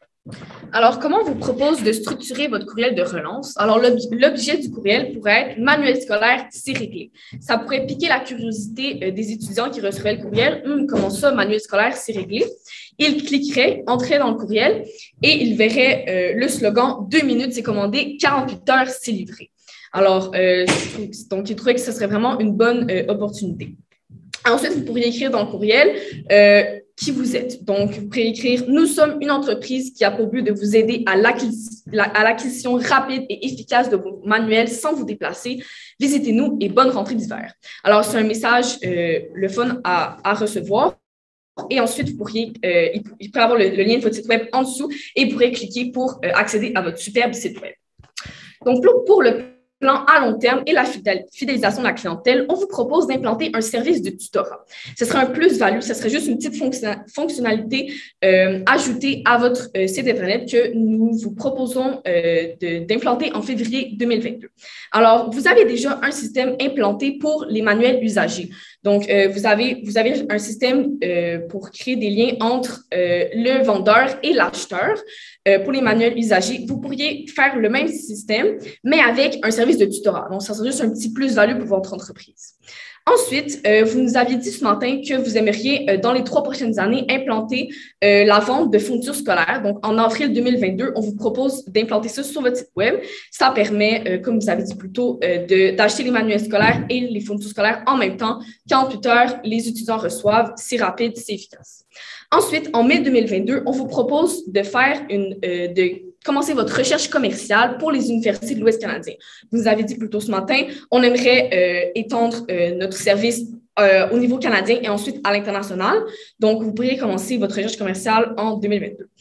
Alors, comment on vous propose de structurer votre courriel de relance? Alors, l'objet du courriel pourrait être manuel scolaire, c'est réglé. Ça pourrait piquer la curiosité euh, des étudiants qui recevraient le courriel. Hum, comment ça, manuel scolaire, c'est réglé? Ils cliqueraient, entraient dans le courriel et ils verraient euh, le slogan « Deux minutes, c'est commandé, quarante-huit heures, c'est livré ». Alors, euh, donc, ils trouvaient que ce serait vraiment une bonne euh, opportunité. Ensuite, vous pourriez écrire dans le courriel euh, qui vous êtes. Donc, vous pourriez écrire « Nous sommes une entreprise qui a pour but de vous aider à l'acquisition rapide et efficace de vos manuels sans vous déplacer. Visitez-nous et bonne rentrée d'hiver. » Alors, c'est un message euh, le fun à, à recevoir. Et ensuite, vous pourriez, euh, il pourrait avoir le, le lien de votre site web en dessous et vous pourrez cliquer pour euh, accéder à votre superbe site web. Donc, pour le plan à long terme et la fidélisation de la clientèle, on vous propose d'implanter un service de tutorat. Ce serait un plus-value, ce serait juste une petite fonctionnalité euh, ajoutée à votre euh, site Internet que nous vous proposons euh, d'implanter en février deux mille vingt-deux. Alors, vous avez déjà un système implanté pour les manuels usagés. Donc, euh, vous, avez, vous avez un système euh, pour créer des liens entre euh, le vendeur et l'acheteur. Euh, pour les manuels usagés, vous pourriez faire le même système, mais avec un service de tutorat. Donc, ça serait juste un petit plus-value pour votre entreprise. Ensuite, euh, vous nous aviez dit ce matin que vous aimeriez, euh, dans les trois prochaines années, implanter euh, la vente de fournitures scolaires. Donc, en avril deux mille vingt-deux, on vous propose d'implanter ça sur votre site web. Ça permet, euh, comme vous avez dit plus tôt, euh, d'acheter les manuels scolaires et les fournitures scolaires en même temps. quarante-huit heures, les étudiants reçoivent. C'est rapide, c'est efficace. Ensuite, en mai deux mille vingt-deux, on vous propose de faire une, euh, de commencer votre recherche commerciale pour les universités de l'Ouest canadien. Vous nous avez dit plus tôt ce matin, on aimerait euh, étendre euh, notre service euh, au niveau canadien et ensuite à l'international. Donc, vous pourriez commencer votre recherche commerciale en deux mille vingt-deux.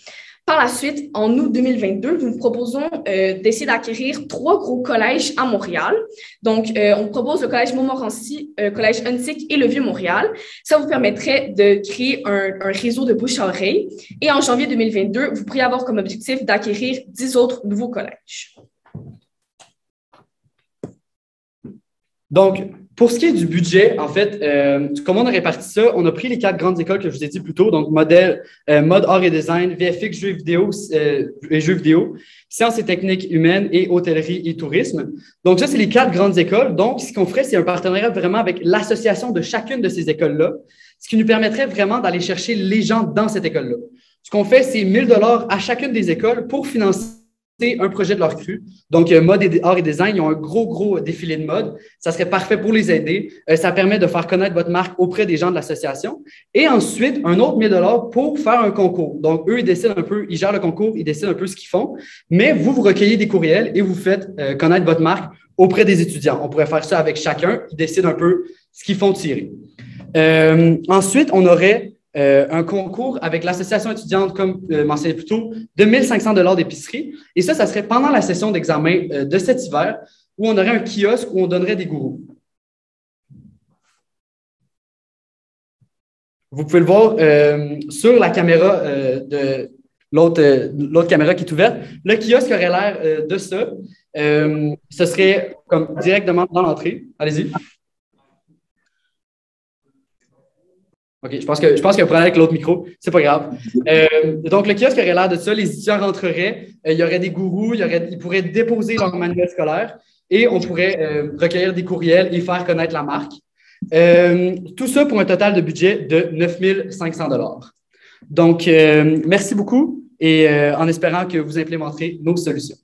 Par la suite, en août deux mille vingt-deux, nous vous proposons euh, d'essayer d'acquérir trois gros collèges à Montréal. Donc, euh, on propose le collège Montmorency, euh, collège Huntsic et le Vieux-Montréal. Ça vous permettrait de créer un, un réseau de bouche à oreille. Et en janvier deux mille vingt-deux, vous pourriez avoir comme objectif d'acquérir dix autres nouveaux collèges. Donc, pour ce qui est du budget, en fait, euh, comment on a réparti ça? On a pris les quatre grandes écoles que je vous ai dit plus tôt, donc modèle, euh, mode, art et design, V F X, jeux vidéo euh, et jeux vidéo, sciences et techniques humaines et hôtellerie et tourisme. Donc, ça, c'est les quatre grandes écoles. Donc, ce qu'on ferait, c'est un partenariat vraiment avec l'association de chacune de ces écoles-là, ce qui nous permettrait vraiment d'aller chercher les gens dans cette école-là. Ce qu'on fait, c'est mille dollars à chacune des écoles pour financer un projet de leur cru. Donc, euh, mode, et, art et design, ils ont un gros, gros défilé de mode. Ça serait parfait pour les aider. Euh, ça permet de faire connaître votre marque auprès des gens de l'association. Et ensuite, un autre mille dollars pour faire un concours. Donc, eux, ils décident un peu, ils gèrent le concours, ils décident un peu ce qu'ils font. Mais vous, vous recueillez des courriels et vous faites euh, connaître votre marque auprès des étudiants. On pourrait faire ça avec chacun. Ils décident un peu ce qu'ils font tirer. Euh, ensuite, on aurait Euh, un concours avec l'association étudiante, comme euh, mentionné plus tôt, de mille cinq cents dollars d'épicerie. Et ça, ça serait pendant la session d'examen euh, de cet hiver, où on aurait un kiosque où on donnerait des gourous. Vous pouvez le voir euh, sur la caméra euh, de l'autre euh, l'autre caméra qui est ouverte. Le kiosque aurait l'air euh, de ça. Euh, ce serait comme directement dans l'entrée. Allez-y. OK, je pense que je pense qu'il y a un problème avec l'autre micro. C'est pas grave. Euh, donc, le kiosque aurait l'air de ça. Les étudiants rentreraient. Euh, il y aurait des gourous. Il y aurait, ils pourraient déposer leur manuel scolaire et on pourrait euh, recueillir des courriels et faire connaître la marque. Euh, tout ça pour un total de budget de neuf mille cinq cents dollars. Donc, euh, merci beaucoup et euh, en espérant que vous implémenterez nos solutions.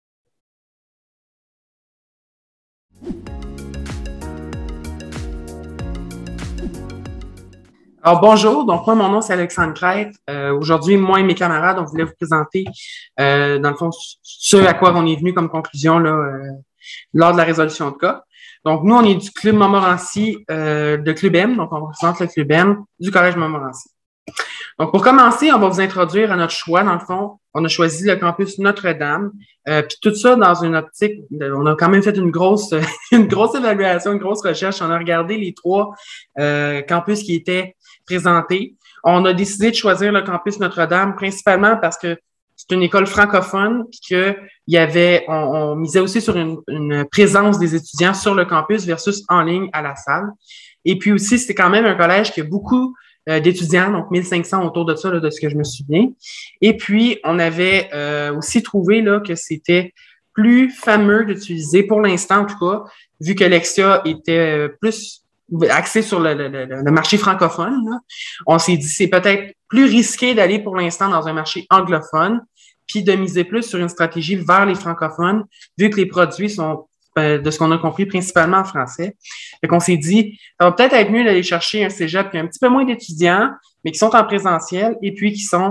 Alors, bonjour. Donc, moi, mon nom, c'est Alexandre Crête. Euh, aujourd'hui, moi et mes camarades, on voulait vous présenter, euh, dans le fond, ce à quoi on est venu comme conclusion là, euh, lors de la résolution de cas. Donc, nous, on est du Club Montmorency euh, de Club M. Donc, on représente le Club M du Collège Montmorency. Donc, pour commencer, on va vous introduire à notre choix. Dans le fond, on a choisi le campus Notre-Dame. Euh, puis tout ça dans une optique, de, on a quand même fait une grosse, une grosse évaluation, une grosse recherche. On a regardé les trois euh, campus qui étaient présentés. On a décidé de choisir le campus Notre-Dame principalement parce que c'est une école francophone, puis qu'il y avait, on, on misait aussi sur une, une présence des étudiants sur le campus versus en ligne à la salle. Et puis aussi, c'était quand même un collège qui a beaucoup euh, d'étudiants, donc mille cinq cents autour de ça, là, de ce que je me souviens. Et puis, on avait euh, aussi trouvé là, que c'était plus fameux d'utiliser, pour l'instant en tout cas, vu que Lexia était plus axé sur le, le, le marché francophone, là. On s'est dit c'est peut-être plus risqué d'aller pour l'instant dans un marché anglophone, puis de miser plus sur une stratégie vers les francophones, vu que les produits sont, euh, de ce qu'on a compris, principalement en français. Fait qu'on s'est dit, ça va peut-être être mieux d'aller chercher un cégep qui a un petit peu moins d'étudiants, mais qui sont en présentiel et puis qui sont,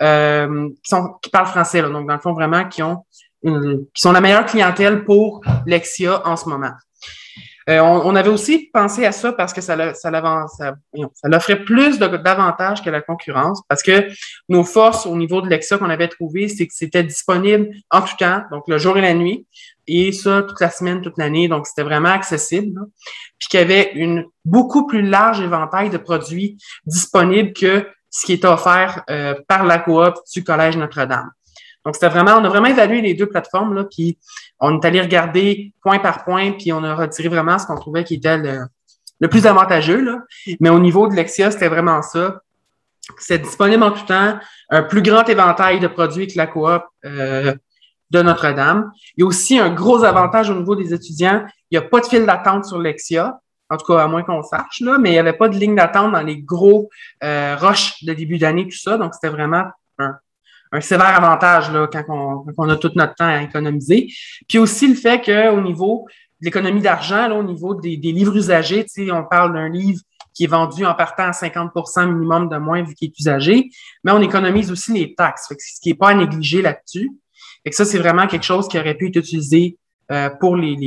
euh, qui sont, qui parlent français, là. Donc, dans le fond, vraiment, qui ont une, qui sont la meilleure clientèle pour Lexia en ce moment. Euh, on, on avait aussi pensé à ça parce que ça, ça, ça, ça l'offrait plus d'avantages que la concurrence, parce que nos forces au niveau de Lexia qu'on avait trouvé, c'est que c'était disponible en tout temps, donc le jour et la nuit, et ça toute la semaine, toute l'année, donc c'était vraiment accessible, là. Puis qu'il y avait une beaucoup plus large éventail de produits disponibles que ce qui était offert euh, par la coop du Collège Notre-Dame. Donc, c'était vraiment, on a vraiment évalué les deux plateformes, là, puis on est allé regarder point par point, puis on a retiré vraiment ce qu'on trouvait qui était le, le plus avantageux, là. Mais au niveau de Lexia, c'était vraiment ça. C'est disponible en tout temps, un plus grand éventail de produits que la coop euh, de Notre-Dame. Il y a aussi un gros avantage au niveau des étudiants. Il n'y a pas de file d'attente sur Lexia, en tout cas, à moins qu'on sache, là, mais il n'y avait pas de ligne d'attente dans les gros euh, rushs de début d'année, tout ça. Donc, c'était vraiment un un sévère avantage là, quand, on, quand on a tout notre temps à économiser. Puis aussi le fait qu'au niveau de l'économie d'argent, là, au niveau des, des livres usagés, tu sais, on parle d'un livre qui est vendu en partant à cinquante pour cent minimum de moins vu qu'il est usagé, mais on économise aussi les taxes, fait que ce qui n'est pas à négliger là-dessus. Fait que ça, c'est vraiment quelque chose qui aurait pu être utilisé euh, pour les, les,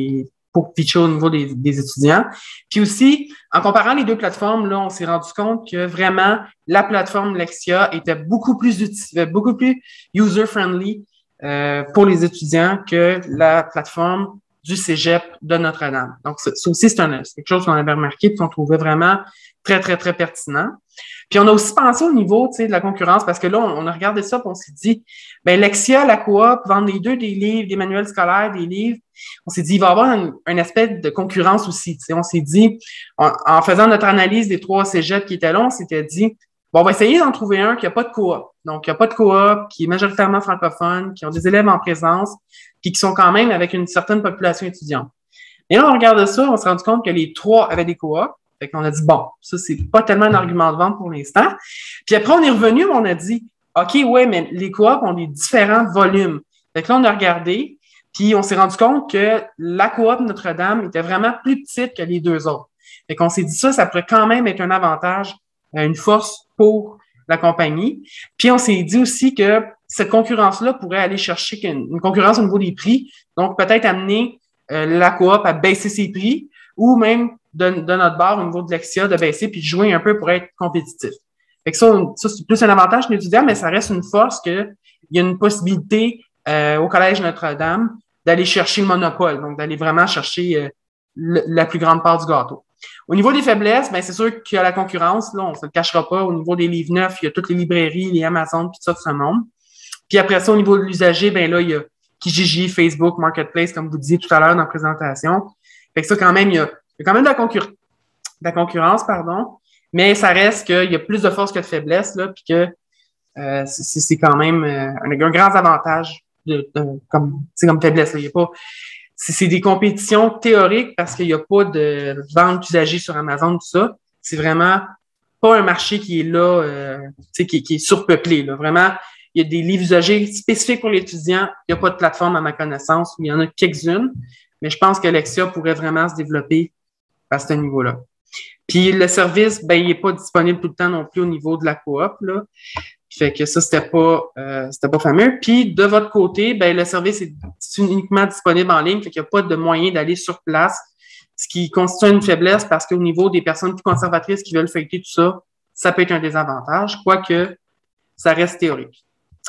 pour pitcher au niveau des, des étudiants. Puis aussi, en comparant les deux plateformes, là, on s'est rendu compte que vraiment, la plateforme Lexia était beaucoup plus utile, beaucoup plus user-friendly euh, pour les étudiants que la plateforme du Cégep de Notre-Dame. Donc, ça aussi, c'est, un, c'est quelque chose qu'on avait remarqué et qu'on trouvait vraiment très, très, très pertinent. Puis, on a aussi pensé au niveau, tu sais, de la concurrence, parce que là, on, on a regardé ça et on s'est dit, ben Lexia, la coop, vendent les deux des livres, des manuels scolaires, des livres. On s'est dit, il va y avoir un, un aspect de concurrence aussi. Tu sais. On s'est dit, en, en faisant notre analyse des trois cégeps qui étaient là, on s'était dit, bon, on va essayer d'en trouver un qui n'a pas de coop. Donc, il n'y a pas de coop, qui est majoritairement francophone, qui ont des élèves en présence, puis qui sont quand même avec une certaine population étudiante. Et là, on regarde ça, on s'est rendu compte que les trois avaient des coops. Fait qu'on a dit, bon, ça, c'est pas tellement un argument de vente pour l'instant. Puis après, on est revenu, on a dit, OK, ouais, mais les coops ont des différents volumes. Fait que là, on a regardé, puis on s'est rendu compte que la coop Notre-Dame était vraiment plus petite que les deux autres. Fait qu'on s'est dit ça, ça pourrait quand même être un avantage, une force pour la compagnie. Puis on s'est dit aussi que cette concurrence-là pourrait aller chercher une, une concurrence au niveau des prix, donc peut-être amener euh, la coop à baisser ses prix ou même de, de notre bord au niveau de Lexia de baisser puis de jouer un peu pour être compétitif. Fait que ça, ça c'est plus un avantage chez l'étudiant, mais ça reste une force qu'il y a une possibilité euh, au Collège Notre-Dame d'aller chercher le monopole, donc d'aller vraiment chercher euh, le, la plus grande part du gâteau. Au niveau des faiblesses, ben c'est sûr qu'il y a la concurrence, là, on ne se le cachera pas. Au niveau des livres neufs, il y a toutes les librairies, les Amazon, tout ça de ce monde. Puis après ça, au niveau de l'usager, ben là, il y a Kijiji, Facebook, Marketplace, comme vous disiez tout à l'heure dans la présentation. Fait que ça, quand même, il y a, il y a quand même de la, concur- de la concurrence, pardon, mais ça reste qu'il y a plus de force que de faiblesse, là, puis que euh, c'est, c'est quand même euh, un, un grand avantage de, de, comme, comme faiblesse. Là. Il y a pas, c'est, c'est des compétitions théoriques parce qu'il n'y a pas de vente d'usagers sur Amazon, tout ça. C'est vraiment pas un marché qui est là, euh, qui, qui est surpeuplé. Là. Vraiment, il y a des livres usagers spécifiques pour l'étudiant. Il n'y a pas de plateforme à ma connaissance. Il y en a quelques-unes, mais je pense que Lexia pourrait vraiment se développer à ce niveau-là. Puis le service, ben, il n'est pas disponible tout le temps non plus au niveau de la coop, là. Fait que ça, c'était pas, euh, c'était pas fameux. Puis de votre côté, ben, le service est uniquement disponible en ligne, fait qu'il n'y a pas de moyen d'aller sur place, ce qui constitue une faiblesse parce qu'au niveau des personnes plus conservatrices qui veulent feuilleter tout ça, ça peut être un désavantage, quoique ça reste théorique.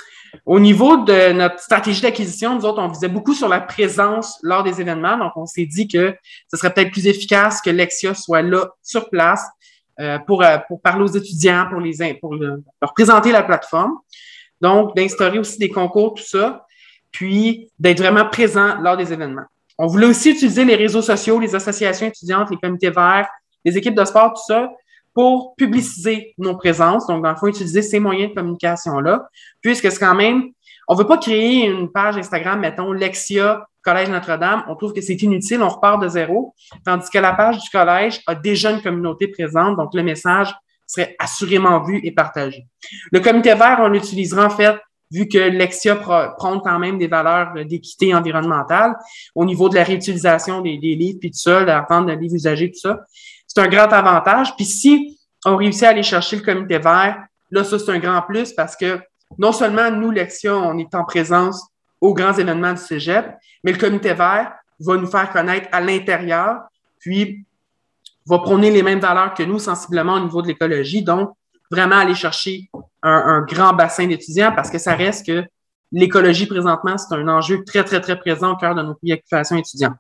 Au niveau de notre stratégie d'acquisition, nous autres, on visait beaucoup sur la présence lors des événements. Donc, on s'est dit que ce serait peut-être plus efficace que Lexia soit là, sur place, euh, pour, euh, pour parler aux étudiants, pour, les, pour le, leur présenter la plateforme. Donc, d'instaurer aussi des concours, tout ça, puis d'être vraiment présent lors des événements. On voulait aussi utiliser les réseaux sociaux, les associations étudiantes, les comités verts, les équipes de sport, tout ça, pour publiciser nos présences. Donc, dans le fond, utiliser ces moyens de communication-là, puisque c'est quand même, on veut pas créer une page Instagram, mettons, Lexia, Collège Notre-Dame. On trouve que c'est inutile, on repart de zéro, tandis que la page du collège a déjà une communauté présente, donc le message serait assurément vu et partagé. Le comité vert, on l'utilisera en fait, vu que Lexia prône quand même des valeurs d'équité environnementale au niveau de la réutilisation des, des livres, puis tout ça, de la vente de livres usagés, tout ça. C'est un grand avantage. Puis si on réussit à aller chercher le comité vert, là, ça, c'est un grand plus parce que non seulement nous, Lexia, on est en présence aux grands événements du Cégep, mais le comité vert va nous faire connaître à l'intérieur, puis va prôner les mêmes valeurs que nous, sensiblement au niveau de l'écologie. Donc, vraiment aller chercher un, un grand bassin d'étudiants parce que ça reste que l'écologie, présentement, c'est un enjeu très, très, très présent au cœur de nos préoccupations étudiantes.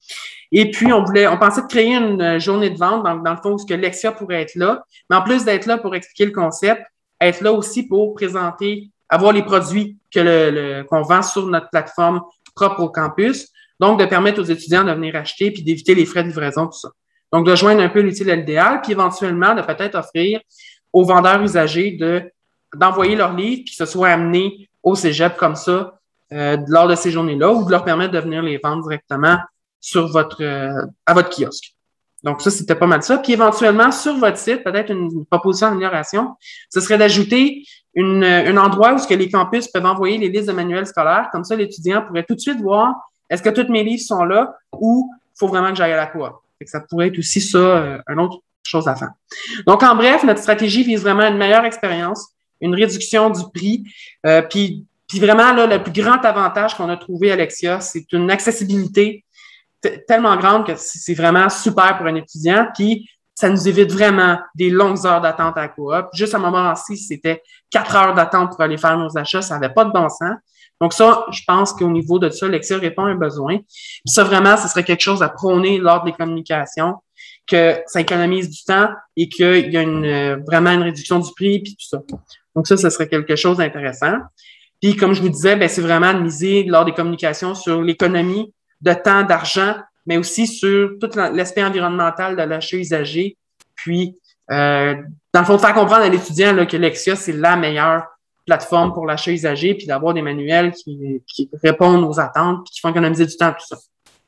Et puis, on voulait, on pensait de créer une journée de vente, donc dans le fond, où ce que Lexia pourrait être là, mais en plus d'être là pour expliquer le concept, être là aussi pour présenter, avoir les produits que le, le, qu'on vend sur notre plateforme propre au campus, donc de permettre aux étudiants de venir acheter puis d'éviter les frais de livraison, tout ça. Donc, de joindre un peu l'utile à l'idéal, puis éventuellement de peut-être offrir aux vendeurs usagers de, d'envoyer leurs livres puis que ce soit amené au cégep comme ça euh, lors de ces journées-là ou de leur permettre de venir les vendre directement sur votre, euh, à votre kiosque. Donc, ça, c'était pas mal ça. Puis, éventuellement, sur votre site, peut-être une proposition d'amélioration, ce serait d'ajouter une, un endroit où ce que les campus peuvent envoyer les listes de manuels scolaires. Comme ça, l'étudiant pourrait tout de suite voir est-ce que tous mes livres sont là ou il faut vraiment que j'aille à la coop. Fait que ça pourrait être aussi ça, euh, une autre chose à faire. Donc, en bref, notre stratégie vise vraiment une meilleure expérience, une réduction du prix, euh, puis, puis vraiment, là, le plus grand avantage qu'on a trouvé à Lexia, c'est une accessibilité t- tellement grande que c'est vraiment super pour un étudiant. Puis, ça nous évite vraiment des longues heures d'attente à la coop. Juste à un moment-ci, c'était quatre heures d'attente pour aller faire nos achats. Ça n'avait pas de bon sens. Donc ça, je pense qu'au niveau de ça, Lexia répond à un besoin. Puis ça, vraiment, ce serait quelque chose à prôner lors des communications, que ça économise du temps et qu'il y a une, euh, vraiment une réduction du prix puis tout ça. Donc ça, ce serait quelque chose d'intéressant. Puis comme je vous disais, ben c'est vraiment de miser lors des communications sur l'économie de temps, d'argent, mais aussi sur tout l'aspect environnemental de l'achat usagé. Puis, euh, dans le fond, de faire comprendre à l'étudiant là, que Lexia, c'est la meilleure plateforme pour l'achat usagé, puis d'avoir des manuels qui, qui répondent aux attentes, puis qui font économiser du temps, tout ça.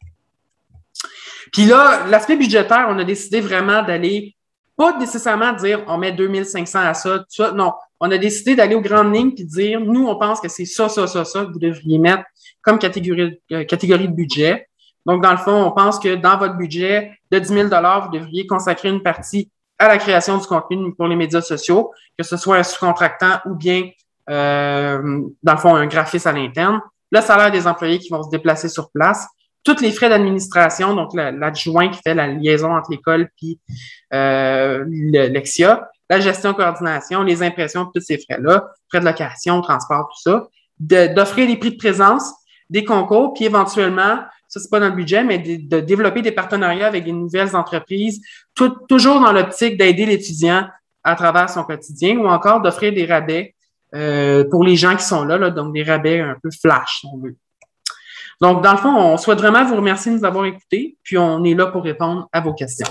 Puis là, l'aspect budgétaire, on a décidé vraiment d'aller, pas nécessairement dire on met deux mille cinq cents à ça, tout ça. Non, on a décidé d'aller aux grandes lignes puis de dire, nous, on pense que c'est ça, ça, ça, ça que vous devriez mettre comme catégorie, euh, catégorie de budget. Donc, dans le fond, on pense que dans votre budget de dix mille dollars, vous devriez consacrer une partie à la création du contenu pour les médias sociaux, que ce soit un sous-contractant ou bien, euh, dans le fond, un graphiste à l'interne, le salaire des employés qui vont se déplacer sur place, tous les frais d'administration, donc l'adjoint qui fait la liaison entre l'école puis euh, Lexia, la gestion coordination, les impressions, tous ces frais-là, frais de location, transport, tout ça, d'offrir des prix de présence, des concours, puis éventuellement, ça c'est pas dans le budget, mais de, de développer des partenariats avec des nouvelles entreprises, tout, toujours dans l'optique d'aider l'étudiant à travers son quotidien ou encore d'offrir des rabais euh, pour les gens qui sont là, là, donc des rabais un peu flash, si on veut. Donc, dans le fond, on souhaite vraiment vous remercier de nous avoir écoutés, puis on est là pour répondre à vos questions.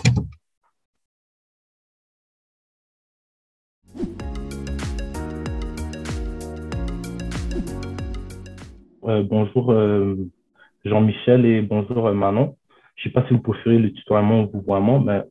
Euh, bonjour euh, Jean-Michel et bonjour euh, Manon. Je ne sais pas si vous préférez le tutoiement ou le vouvoiement, mais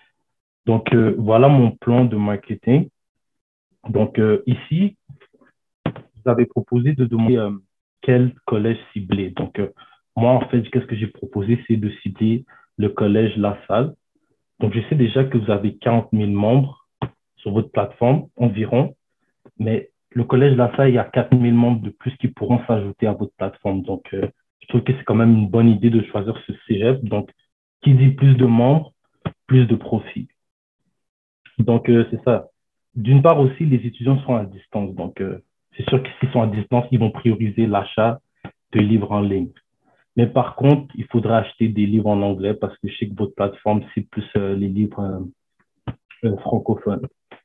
donc euh, voilà mon plan de marketing. Donc euh, ici, vous avez proposé de demander euh, quel collège cibler. Donc euh, moi, en fait, qu'est-ce que j'ai proposé, c'est de cibler le collège La Salle. Donc je sais déjà que vous avez quarante mille membres sur votre plateforme environ, mais le collège La Salle, il y a quatre mille membres de plus qui pourront s'ajouter à votre plateforme. Donc, euh, je trouve que c'est quand même une bonne idée de choisir ce cégep. Donc, qui dit plus de membres, plus de profit. Donc, euh, c'est ça. D'une part aussi, les étudiants sont à distance. Donc, euh, c'est sûr que s'ils sont à distance, ils vont prioriser l'achat de livres en ligne. Mais par contre, il faudra acheter des livres en anglais parce que je sais que votre plateforme, c'est plus euh, les livres euh, euh, francophones.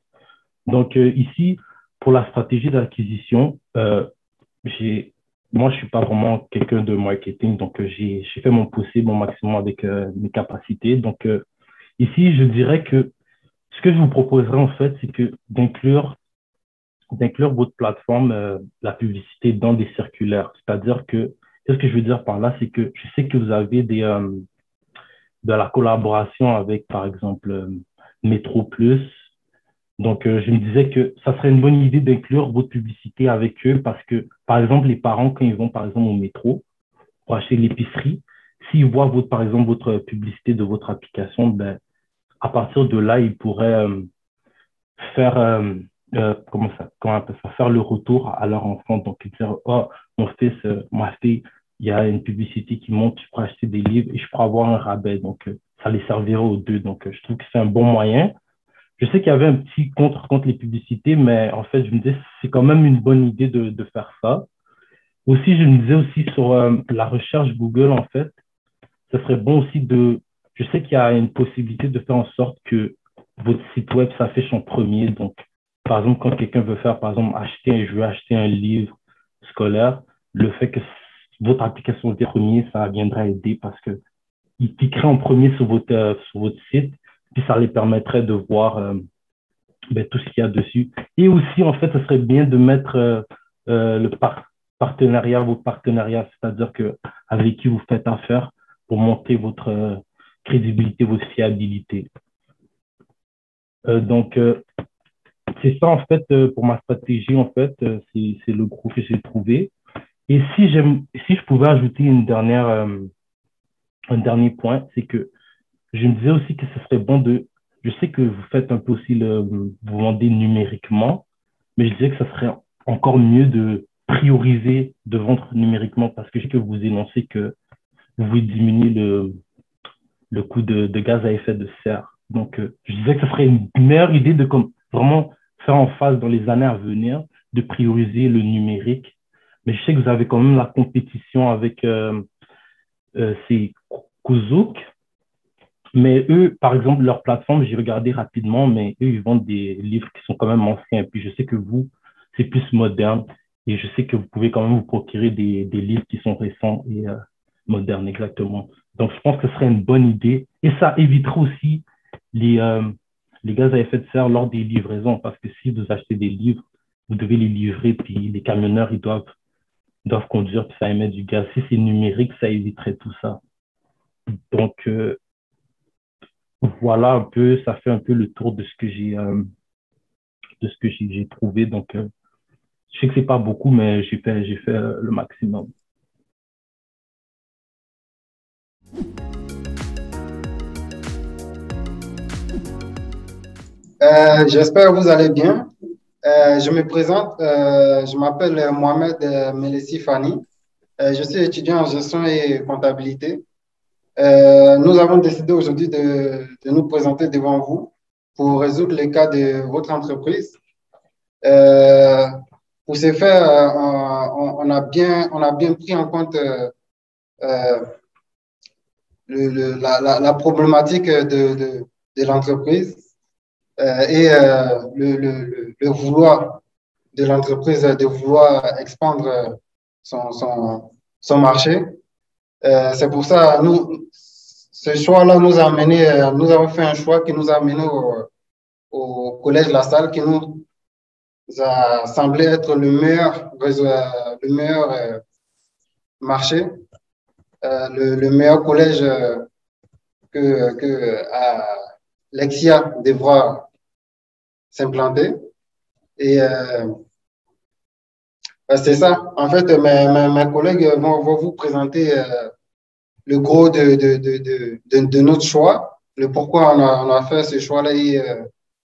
Donc, euh, ici, pour la stratégie d'acquisition, euh, j'ai, moi, je ne suis pas vraiment quelqu'un de marketing, donc euh, j'ai fait mon possible, mon maximum avec euh, mes capacités. Donc, euh, ici, je dirais que ce que je vous proposerais, en fait, c'est que d'inclure d'inclure votre plateforme, euh, la publicité dans des circulaires. C'est-à-dire que, qu'est-ce que je veux dire par là, c'est que je sais que vous avez des, euh, de la collaboration avec, par exemple, euh, Métro Plus. Donc, euh, je me disais que ça serait une bonne idée d'inclure votre publicité avec eux parce que, par exemple, les parents, quand ils vont, par exemple, au métro pour acheter l'épicerie, s'ils voient, votre, par exemple, votre publicité de votre application, ben, à partir de là, ils pourraient euh, faire, euh, euh, comment ça, comment on appelle ça, faire le retour à leur enfant. Donc, ils dire, oh, mon fils, euh, ma fille, il y a une publicité qui monte, je pourrais acheter des livres et je pourrais avoir un rabais. Donc, euh, ça les servira aux deux. Donc, euh, je trouve que c'est un bon moyen. Je sais qu'il y avait un petit contre contre les publicités, mais en fait, je me disais c'est quand même une bonne idée de, de faire ça. Aussi, je me disais aussi sur euh, la recherche Google, en fait, ce serait bon aussi de... Je sais qu'il y a une possibilité de faire en sorte que votre site web s'affiche en premier. Donc, par exemple, quand quelqu'un veut faire, par exemple, acheter, je veux acheter un livre scolaire, le fait que votre application soit premier, ça viendra aider parce que il cliquerait en premier sur votre, euh, sur votre site. Puis ça les permettrait de voir euh, ben, tout ce qu'il y a dessus. Et aussi, en fait, ce serait bien de mettre euh, euh, le par partenariat, vos partenariats, c'est-à-dire que avec qui vous faites affaire pour monter votre euh, crédibilité, votre fiabilité. Euh, donc, euh, c'est ça, en fait, euh, pour ma stratégie, en fait, euh, c'est le gros que j'ai trouvé. Et si, si je pouvais ajouter une dernière, euh, un dernier point, c'est que je me disais aussi que ce serait bon de... Je sais que vous faites un peu aussi le... Vous vendez numériquement, mais je disais que ce serait encore mieux de prioriser de vendre numériquement parce que je sais que vous énoncez que vous pouvez diminuer le, le coût de, de gaz à effet de serre. Donc, euh, je disais que ce serait une meilleure idée de comme, vraiment faire en phase dans les années à venir, de prioriser le numérique. Mais je sais que vous avez quand même la compétition avec euh, euh, ces Kuzook. Mais eux, par exemple, leur plateforme, j'ai regardé rapidement, mais eux, ils vendent des livres qui sont quand même anciens. Et puis, je sais que vous, c'est plus moderne. Et je sais que vous pouvez quand même vous procurer des, des livres qui sont récents et euh, modernes, exactement. Donc, je pense que ce serait une bonne idée. Et ça évitera aussi les, euh, les gaz à effet de serre lors des livraisons. Parce que si vous achetez des livres, vous devez les livrer, puis les camionneurs, ils doivent, doivent conduire, puis ça émet du gaz. Si c'est numérique, ça éviterait tout ça. Donc, euh, voilà un peu, ça fait un peu le tour de ce que j'ai euh, de ce que j'ai trouvé. Donc, euh, je sais que c'est pas beaucoup, mais j'ai fait, j'ai fait euh, le maximum. Euh, j'espère que vous allez bien. Euh, je me présente, euh, je m'appelle Mohamed Melessi Fani. Euh, je suis étudiant en gestion et comptabilité. Euh, nous avons décidé aujourd'hui de, de nous présenter devant vous pour résoudre les cas de votre entreprise. Euh, pour ce faire, euh, on, on, a bien, on a bien pris en compte euh, euh, le, le, la, la, la problématique de, de, de l'entreprise euh, et euh, le, le, le vouloir de l'entreprise de vouloir expandre son, son, son marché. Euh, c'est pour ça, nous, ce choix-là nous a amené, euh, nous avons fait un choix qui nous a amené au, au Collège La Salle, qui nous a semblé être le meilleur, le meilleur euh, marché, euh, le, le meilleur collège euh, que, que euh, Lexia devra s'implanter. Et euh, c'est ça. En fait, mes, mes, mes collègues vont, vont vous présenter euh, le gros de, de, de, de, de notre choix, le pourquoi on a, on a fait ce choix-là et, euh,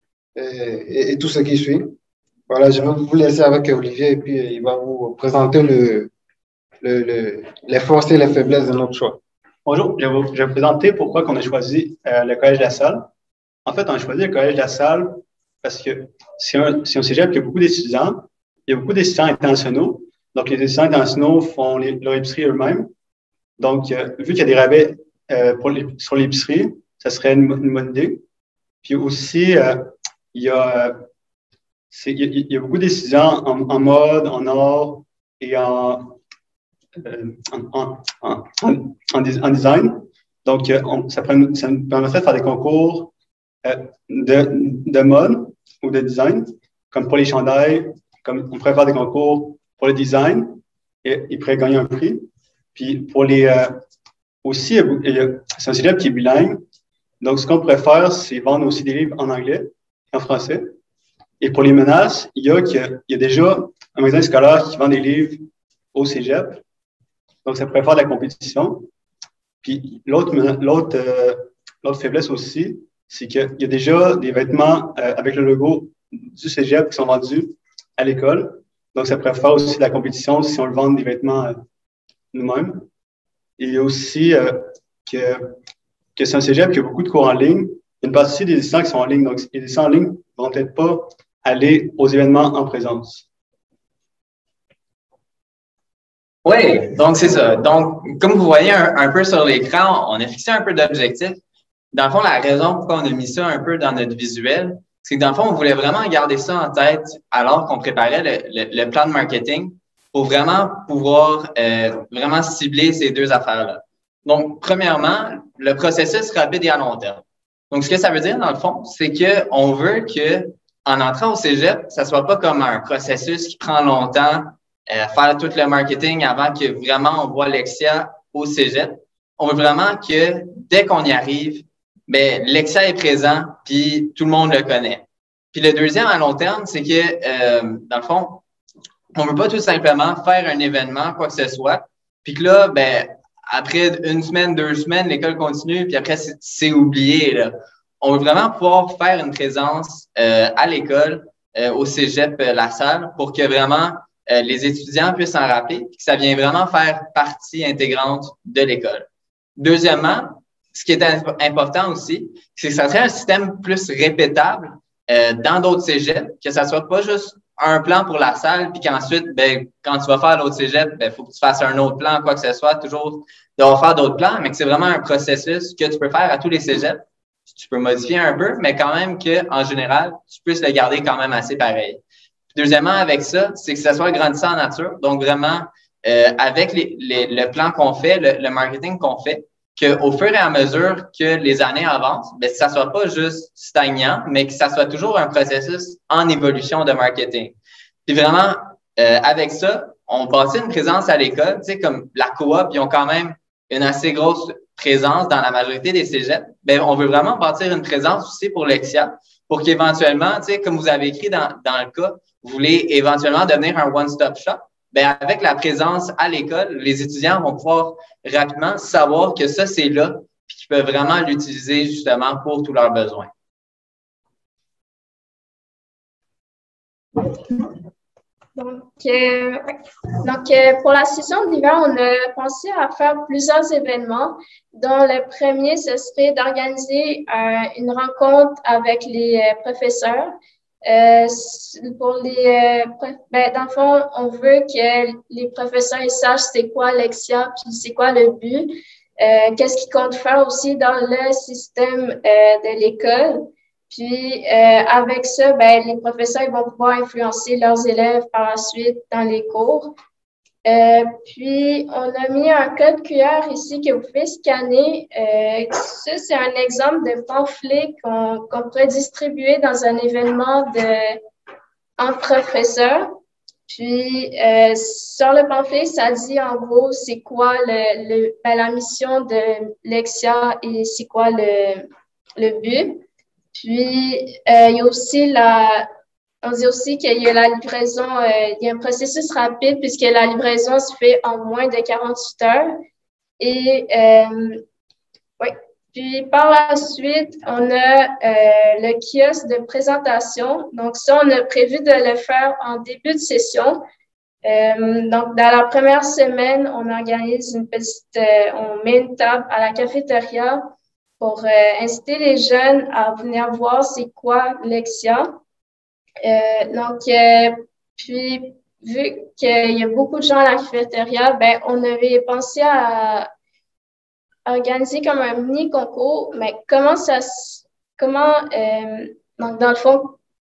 et, et tout ce qui suit. Voilà, je vais vous laisser avec Olivier et puis il va vous présenter le, le, le, les forces et les faiblesses de notre choix. Bonjour, je vais vous, je vais vous présenter pourquoi on a choisi euh, le Collège La Salle. En fait, on a choisi le Collège La Salle parce que c'est un, c'est un cégep qui a beaucoup d'étudiants. Il y a beaucoup d'étudiants internationaux. Donc, les étudiants internationaux font les, leur épicerie eux-mêmes. Donc, euh, vu qu'il y a des rabais euh, pour les, sur l'épicerie, ça serait une, une bonne idée. Puis aussi, euh, il, y a, c'est, il, y a, il y a beaucoup d'étudiants en, en mode, en art et en, euh, en, en, en, en, en design. Donc, euh, on, ça, prend, ça nous permettrait de faire des concours euh, de, de mode ou de design, comme pour les chandails, comme on pourrait faire des concours pour le design et ils pourraient gagner un prix. Puis pour les euh, aussi, c'est un cégep qui est bilingue. Donc, ce qu'on pourrait faire, c'est vendre aussi des livres en anglais et en français. Et pour les menaces, il y a, il y a déjà un magasin scolaire qui vend des livres au cégep. Donc, ça pourrait faire de la compétition. Puis l'autre, l'autre, euh, l'autre faiblesse aussi, c'est qu'il y a déjà des vêtements euh, avec le logo du cégep qui sont vendus à l'école. Donc, ça pourrait faire aussi de la compétition si on le vend des vêtements euh, nous-mêmes. Il y a aussi euh, que, que c'est un cégep qui a beaucoup de cours en ligne. Il y a une partie des étudiants qui sont en ligne. Donc, les étudiants en ligne ne vont peut-être pas aller aux événements en présence. Oui, donc c'est ça. Donc, comme vous voyez un, un peu sur l'écran, on a fixé un peu d'objectifs. Dans le fond, la raison pourquoi on a mis ça un peu dans notre visuel, c'est que dans le fond, on voulait vraiment garder ça en tête alors qu'on préparait le, le, le plan de marketing pour vraiment pouvoir euh, vraiment cibler ces deux affaires-là. Donc, premièrement, le processus rapide et à long terme. Donc, ce que ça veut dire, dans le fond, c'est qu'on veut que en entrant au cégep, ça ne soit pas comme un processus qui prend longtemps, euh, faire tout le marketing avant que vraiment on voit Lexia au cégep. On veut vraiment que dès qu'on y arrive, ben, Lexia est présent, puis tout le monde le connaît. Puis le deuxième à long terme, c'est que, euh, dans le fond, on ne veut pas tout simplement faire un événement, quoi que ce soit, puis que là, ben, après une semaine, deux semaines, l'école continue, puis après, c'est, c'est oublié, là. On veut vraiment pouvoir faire une présence euh, à l'école, euh, au cégep euh, La Salle, pour que vraiment euh, les étudiants puissent s'en rappeler, puis que ça vienne vraiment faire partie intégrante de l'école. Deuxièmement, ce qui est important aussi, c'est que ça serait un système plus répétable euh, dans d'autres cégeps, que ça soit pas juste un plan pour la salle, puis qu'ensuite, ben, quand tu vas faire l'autre cégep, ben, faut que tu fasses un autre plan, quoi que ce soit, toujours devoir faire d'autres plans, mais que c'est vraiment un processus que tu peux faire à tous les cégeps. Tu peux modifier un peu, mais quand même qu'en général, tu puisses le garder quand même assez pareil. Puis deuxièmement, avec ça, c'est que ça soit grandissant en nature. Donc, vraiment, euh, avec les, les, le plan qu'on fait, le, le marketing qu'on fait, qu'au fur et à mesure que les années avancent, ben, que ça soit pas juste stagnant, mais que ça soit toujours un processus en évolution de marketing. Puis vraiment, euh, avec ça, on bâtit une présence à l'école, tu sais, comme la coop, ils ont quand même une assez grosse présence dans la majorité des cégeps. Ben, on veut vraiment bâtir une présence aussi pour Lexia, pour qu'éventuellement, tu sais, comme vous avez écrit dans, dans le cas, vous voulez éventuellement devenir un one-stop shop. Ben, avec la présence à l'école, les étudiants vont pouvoir rapidement savoir que ça, c'est là, puis qu'ils peuvent vraiment l'utiliser justement pour tous leurs besoins. Donc, euh, donc euh, pour la session d'hiver, on a pensé à faire plusieurs événements, dont le premier, ce serait d'organiser euh, une rencontre avec les euh, professeurs. Euh, pour les, euh, ben, dans le fond, on veut que les professeurs ils sachent c'est quoi Lexia, puis c'est quoi le but, euh, qu'est-ce qu'ils comptent faire aussi dans le système euh, de l'école. Puis, euh, avec ça, ben, les professeurs ils vont pouvoir influencer leurs élèves par la suite dans les cours. Euh, puis, on a mis un code Q R ici que vous pouvez scanner. Euh, ça, c'est un exemple de pamphlet qu'on qu'on pourrait distribuer dans un événement de, entre professeurs. Puis, euh, sur le pamphlet, ça dit en gros c'est quoi le, le, ben, la mission de Lexia et c'est quoi le, le but. Puis, euh, il y a aussi la... On dit aussi qu'il y a la livraison, euh, il y a un processus rapide puisque la livraison se fait en moins de quarante-huit heures. Et, euh, oui. Puis, par la suite, on a euh, le kiosque de présentation. Donc, ça, on a prévu de le faire en début de session. Euh, donc, dans la première semaine, on organise une petite, euh, on met une table à la cafétéria pour euh, inciter les jeunes à venir voir c'est quoi Lexia. Euh, donc, euh, puis, vu qu'il y a beaucoup de gens à la cafétéria, ben, on avait pensé à organiser comme un mini concours, mais comment ça, comment, euh, donc dans le fond,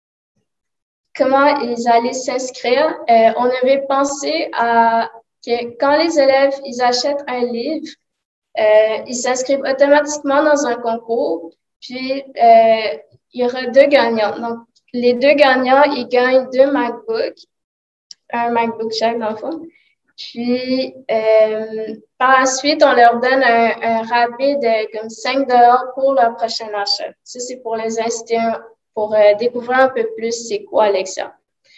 comment ils allaient s'inscrire. Euh, on avait pensé à que quand les élèves, ils achètent un livre, euh, ils s'inscrivent automatiquement dans un concours, puis euh, il y aura deux gagnants. Donc, les deux gagnants, ils gagnent deux MacBooks, un MacBook chaque dans le fond. Puis, euh, par la suite, on leur donne un, un rabais de comme cinq dollars pour leur prochain achat. Ça, c'est pour les inciter, pour euh, découvrir un peu plus c'est quoi Lexia.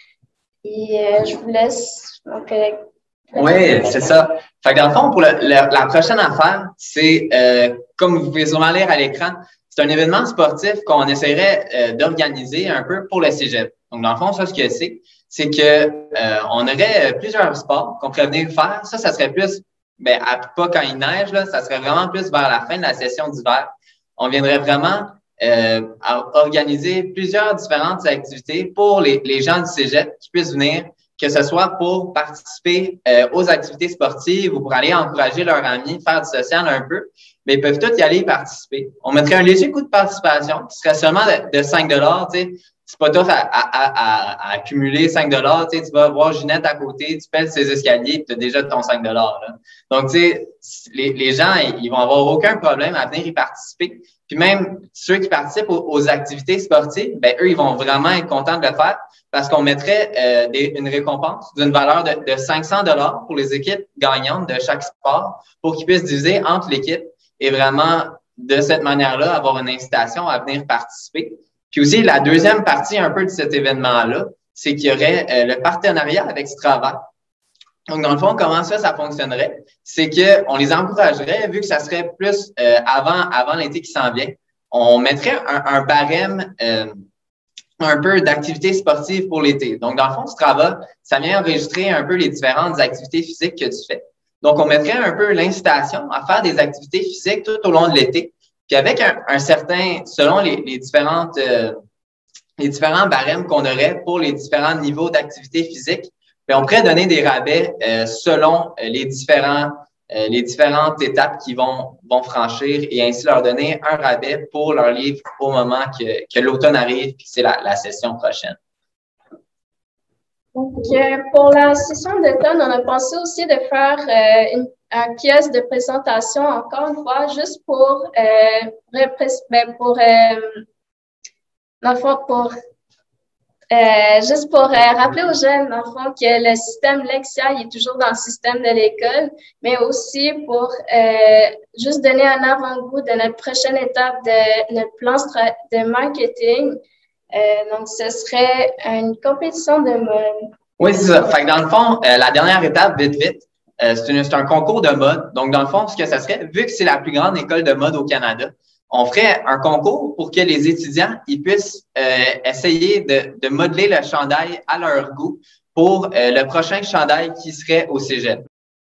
Et euh, je vous laisse mon collègue. Oui, c'est ça. Fait que dans le fond, pour le, le, la prochaine affaire, c'est, euh, comme vous pouvez sûrement lire à l'écran, c'est un événement sportif qu'on essaierait euh, d'organiser un peu pour le cégep. Donc, dans le fond, ça, ce que c'est, c'est que euh, on aurait plusieurs sports qu'on pourrait venir faire. Ça, ça serait plus, ben, à, pas quand il neige, là, ça serait vraiment plus vers la fin de la session d'hiver. On viendrait vraiment euh, à organiser plusieurs différentes activités pour les, les gens du cégep qui puissent venir, que ce soit pour participer euh, aux activités sportives ou pour aller encourager leurs amis, faire du social un peu, mais ils peuvent tous y aller participer. On mettrait un léger coût de participation qui serait seulement de, de cinq dollars, tu sais. C'est pas tough à, à, à, à accumuler cinq dollars, tu sais, tu vas voir Ginette à côté, tu pèses ses escaliers, tu as déjà ton cinq dollars, là. Donc, tu sais, les, les gens, ils vont avoir aucun problème à venir y participer. Puis même ceux qui participent aux, aux activités sportives, ben eux, ils vont vraiment être contents de le faire parce qu'on mettrait euh, des, une récompense d'une valeur de, de cinq cents dollars pour les équipes gagnantes de chaque sport pour qu'ils puissent diviser entre l'équipe et vraiment, de cette manière-là, avoir une incitation à venir participer. Puis aussi, la deuxième partie un peu de cet événement-là, c'est qu'il y aurait euh, le partenariat avec Strava. Donc, dans le fond, comment ça, ça fonctionnerait? C'est qu'on les encouragerait, vu que ça serait plus euh, avant, avant l'été qui s'en vient, on mettrait un, un barème euh, un peu d'activités sportives pour l'été. Donc, dans le fond, Strava, ça vient enregistrer un peu les différentes activités physiques que tu fais. Donc, on mettrait un peu l'incitation à faire des activités physiques tout au long de l'été. Puis avec un, un certain, selon les, les différentes, euh, les différents barèmes qu'on aurait pour les différents niveaux d'activité physique, bien, on pourrait donner des rabais euh, selon euh, les différents, euh, les différentes étapes qu'ils vont, vont franchir et ainsi leur donner un rabais pour leur livre au moment que, que l'automne arrive puis que c'est la, la session prochaine. Donc, euh, pour la session d'automne, on a pensé aussi de faire euh, une, un kiosque de présentation, encore une fois, juste pour, euh, ben, pour, euh, dans le fond, pour euh, juste pour euh, rappeler aux jeunes, dans le fond, que le système Lexia il est toujours dans le système de l'école, mais aussi pour euh, juste donner un avant-goût de notre prochaine étape de notre plan de marketing. Euh, donc, ce serait une compétition de mode. Oui, c'est ça. Fait que dans le fond, euh, la dernière étape, vite, vite, euh, c'est, une, c'est un concours de mode. Donc, dans le fond, ce que ça serait, vu que c'est la plus grande école de mode au Canada, on ferait un concours pour que les étudiants ils puissent euh, essayer de, de modeler le chandail à leur goût pour euh, le prochain chandail qui serait au cégep.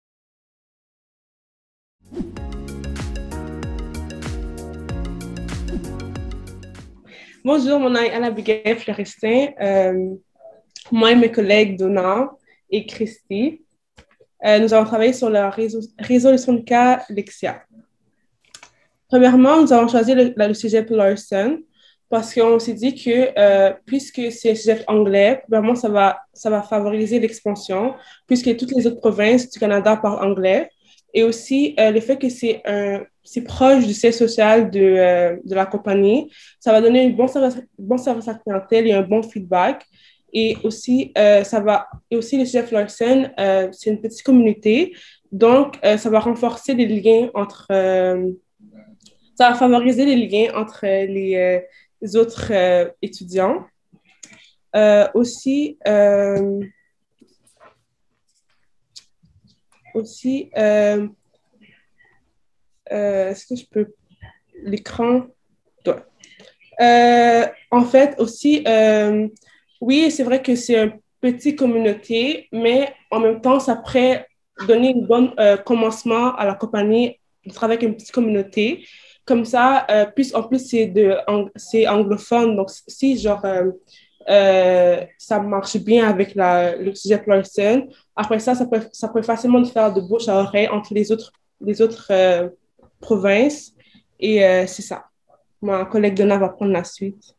Bonjour, mon nom est Anna-Abigail Florestin. Euh, moi et mes collègues Donna et Christy, euh, nous avons travaillé sur la résol- résolution de cas Lexia. Premièrement, nous avons choisi le, le cégep Larson parce qu'on s'est dit que euh, puisque c'est un cégep anglais, vraiment ça va, ça va favoriser l'expansion puisque toutes les autres provinces du Canada parlent anglais. Et aussi, euh, le fait que c'est, un, c'est proche du siège social de, euh, de la compagnie, ça va donner un bon service, bon service à la clientèle et un bon feedback. Et aussi, euh, ça va, et aussi le cégep Larson, euh, c'est une petite communauté, donc euh, ça va renforcer les liens entre, euh, ça va favoriser les liens entre les, euh, les autres euh, étudiants. Euh, aussi, euh, aussi euh, euh, est-ce que je peux l'écran? Ouais. Euh, en fait, aussi, euh, oui, c'est vrai que c'est une petite communauté, mais en même temps, ça pourrait donner un bon euh, commencement à la compagnie de travailler avec une petite communauté. Comme ça, euh, puis en plus, c'est, de, ang- c'est anglophone. Donc, si genre, euh, euh, ça marche bien avec la, le cégep Larson, après ça, ça peut, ça peut facilement faire de bouche à oreille entre les autres, les autres euh, provinces. Et euh, c'est ça. Ma collègue Donna va prendre la suite.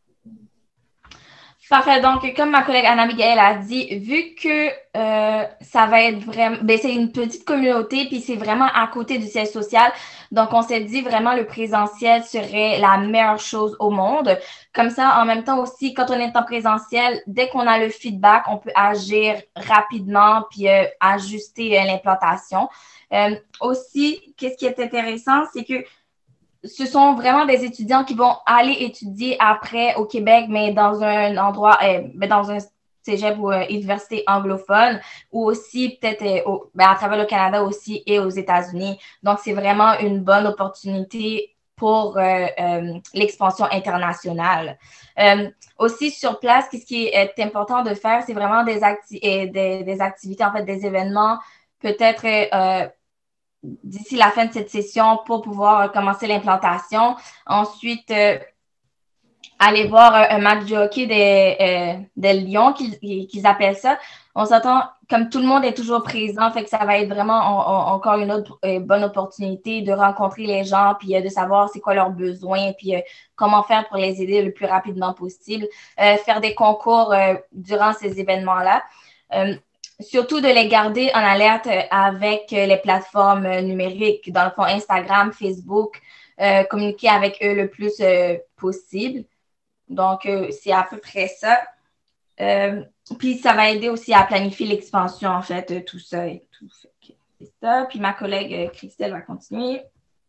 Parfait. Donc, comme ma collègue Anna-Abigail a dit, vu que euh, ça va être vraiment, ben, c'est une petite communauté, puis c'est vraiment à côté du siège social. Donc, on s'est dit vraiment le présentiel serait la meilleure chose au monde. Comme ça, en même temps aussi, quand on est en présentiel, dès qu'on a le feedback, on peut agir rapidement puis euh, ajuster euh, l'implantation. Euh, aussi, qu'est-ce qui est intéressant, c'est que ce sont vraiment des étudiants qui vont aller étudier après au Québec, mais dans un endroit, euh, mais dans un cégep ou euh, université anglophone, ou aussi peut-être euh, au, ben, à travers le Canada aussi et aux États-Unis. Donc, c'est vraiment une bonne opportunité pour euh, euh, l'expansion internationale. Euh, aussi, sur place, ce qui est important de faire, c'est vraiment des, acti- des, des activités, en fait, des événements, peut-être euh, d'ici la fin de cette session pour pouvoir euh, commencer l'implantation. Ensuite, euh, aller voir un, un match de hockey des, euh, des Lions, qu'ils, qu'ils appellent ça. On s'entend, comme tout le monde est toujours présent, fait que ça va être vraiment on, on, encore une autre euh, bonne opportunité de rencontrer les gens, puis euh, de savoir c'est quoi leurs besoins, puis euh, comment faire pour les aider le plus rapidement possible. Euh, faire des concours euh, durant ces événements-là. Euh, Surtout de les garder en alerte avec les plateformes numériques, dans le fond Instagram, Facebook, euh, communiquer avec eux le plus euh, possible. Donc, euh, c'est à peu près ça. Euh, puis, ça va aider aussi à planifier l'expansion, en fait, euh, tout ça et tout. C'est ça. Puis, ma collègue euh, Christelle va continuer.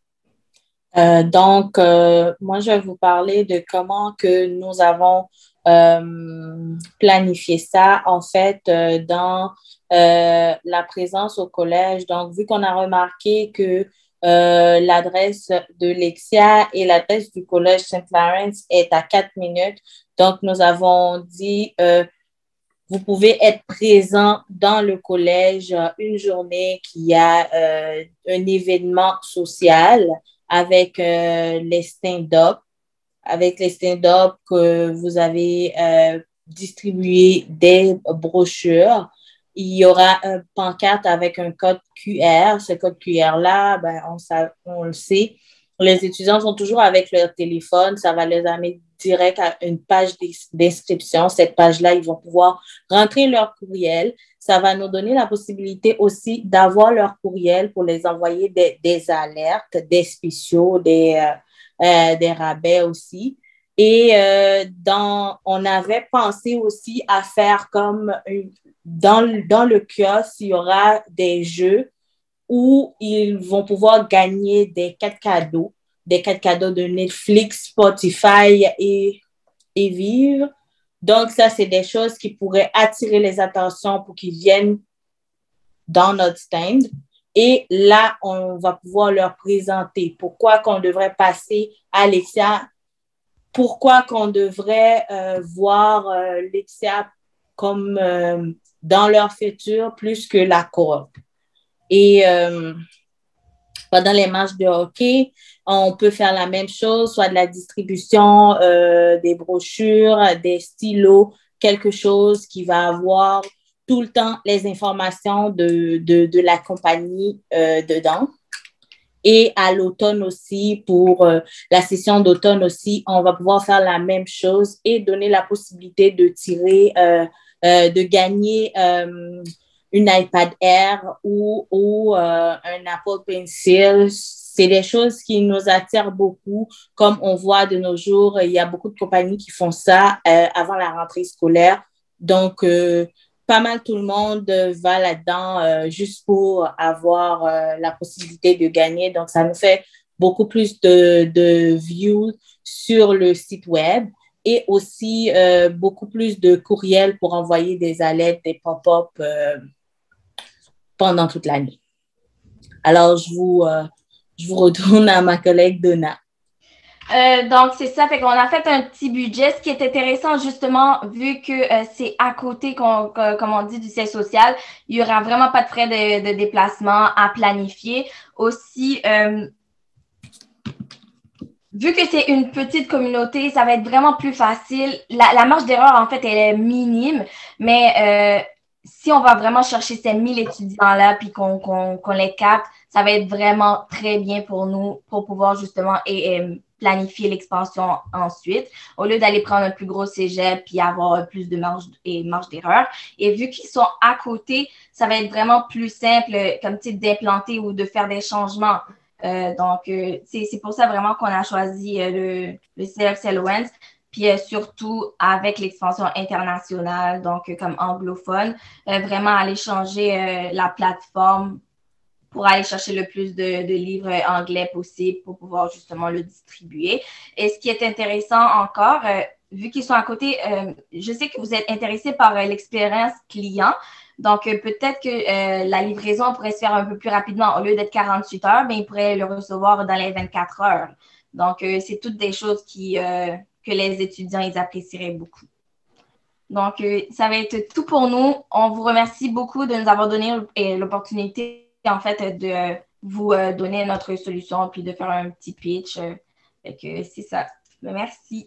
Euh, donc, euh, moi, je vais vous parler de comment que nous avons euh, planifié ça, en fait, euh, dans euh, la présence au collège. Donc, vu qu'on a remarqué que euh, l'adresse de Lexia et l'adresse du collège Saint Lawrence est à quatre minutes, donc nous avons dit, euh, vous pouvez être présent dans le collège une journée qui a euh, un événement social avec euh, les stand-up, avec les stand-up que vous avez euh, distribué des brochures. Il y aura un pancarte avec un code Q R. Ce code Q R-là, ben, on, on le sait, les étudiants sont toujours avec leur téléphone. Ça va les amener direct à une page d'inscription. Cette page-là, ils vont pouvoir rentrer leur courriel. Ça va nous donner la possibilité aussi d'avoir leur courriel pour les envoyer des, des alertes, des spéciaux, des, euh, euh, des rabais aussi. Et euh, dans, on avait pensé aussi à faire comme une, dans, dans le kiosque, il y aura des jeux où ils vont pouvoir gagner des cartes cadeaux, des cartes cadeaux de Netflix, Spotify et, et Vive. Donc, ça, c'est des choses qui pourraient attirer les attentions pour qu'ils viennent dans notre stand. Et là, on va pouvoir leur présenter pourquoi qu'on devrait passer à Lexia, pourquoi qu'on devrait euh, voir euh, Lexia comme euh, dans leur futur plus que la coop. Et euh, pendant les matchs de hockey, on peut faire la même chose, soit de la distribution euh, des brochures, des stylos, quelque chose qui va avoir tout le temps les informations de, de, de la compagnie euh, dedans. Et à l'automne aussi, pour euh, la session d'automne aussi, on va pouvoir faire la même chose et donner la possibilité de tirer, euh, euh, de gagner euh, une iPad Air ou, ou euh, un Apple Pencil. C'est des choses qui nous attirent beaucoup. Comme on voit de nos jours, il y a beaucoup de compagnies qui font ça euh, avant la rentrée scolaire. Donc, euh, pas mal tout le monde va là-dedans euh, juste pour avoir euh, la possibilité de gagner. Donc, ça nous fait beaucoup plus de, de views sur le site web et aussi euh, beaucoup plus de courriels pour envoyer des alertes, des pop-up euh, pendant toute l'année. Alors, je vous, euh, je vous retourne à ma collègue Donna. Euh, donc, c'est ça. Fait qu'on a fait un petit budget. Ce qui est intéressant, justement, vu que euh, c'est à côté, qu'on, que, comme on dit, du siège social, il n'y aura vraiment pas de frais de, de déplacement à planifier. Aussi, euh, vu que c'est une petite communauté, ça va être vraiment plus facile. La, la marge d'erreur, en fait, elle est minime, mais euh, si on va vraiment chercher ces mille étudiants-là puis qu'on, qu'on, qu'on les capte, ça va être vraiment très bien pour nous pour pouvoir justement et, et planifier l'expansion ensuite, au lieu d'aller prendre un plus gros cégep puis avoir plus de marge et marge d'erreur. Et vu qu'ils sont à côté, ça va être vraiment plus simple comme type d'implanter ou de faire des changements. Euh, donc, euh, c'est, c'est pour ça vraiment qu'on a choisi euh, le, le C F C Loans. Puis euh, surtout avec l'expansion internationale, donc euh, comme anglophone, euh, vraiment aller changer euh, la plateforme pour aller chercher le plus de, de livres anglais possible pour pouvoir justement le distribuer. Et ce qui est intéressant encore, euh, vu qu'ils sont à côté, euh, je sais que vous êtes intéressés par euh, l'expérience client. Donc, euh, peut-être que euh, la livraison pourrait se faire un peu plus rapidement. Au lieu d'être quarante-huit heures, bien, ils pourraient le recevoir dans les vingt-quatre heures. Donc, euh, c'est toutes des choses qui... Euh, que les étudiants, ils apprécieraient beaucoup. Donc, euh, ça va être tout pour nous. On vous remercie beaucoup de nous avoir donné euh, l'opportunité, en fait, de euh, vous euh, donner notre solution puis de faire un petit pitch. Euh, fait que c'est ça. Merci.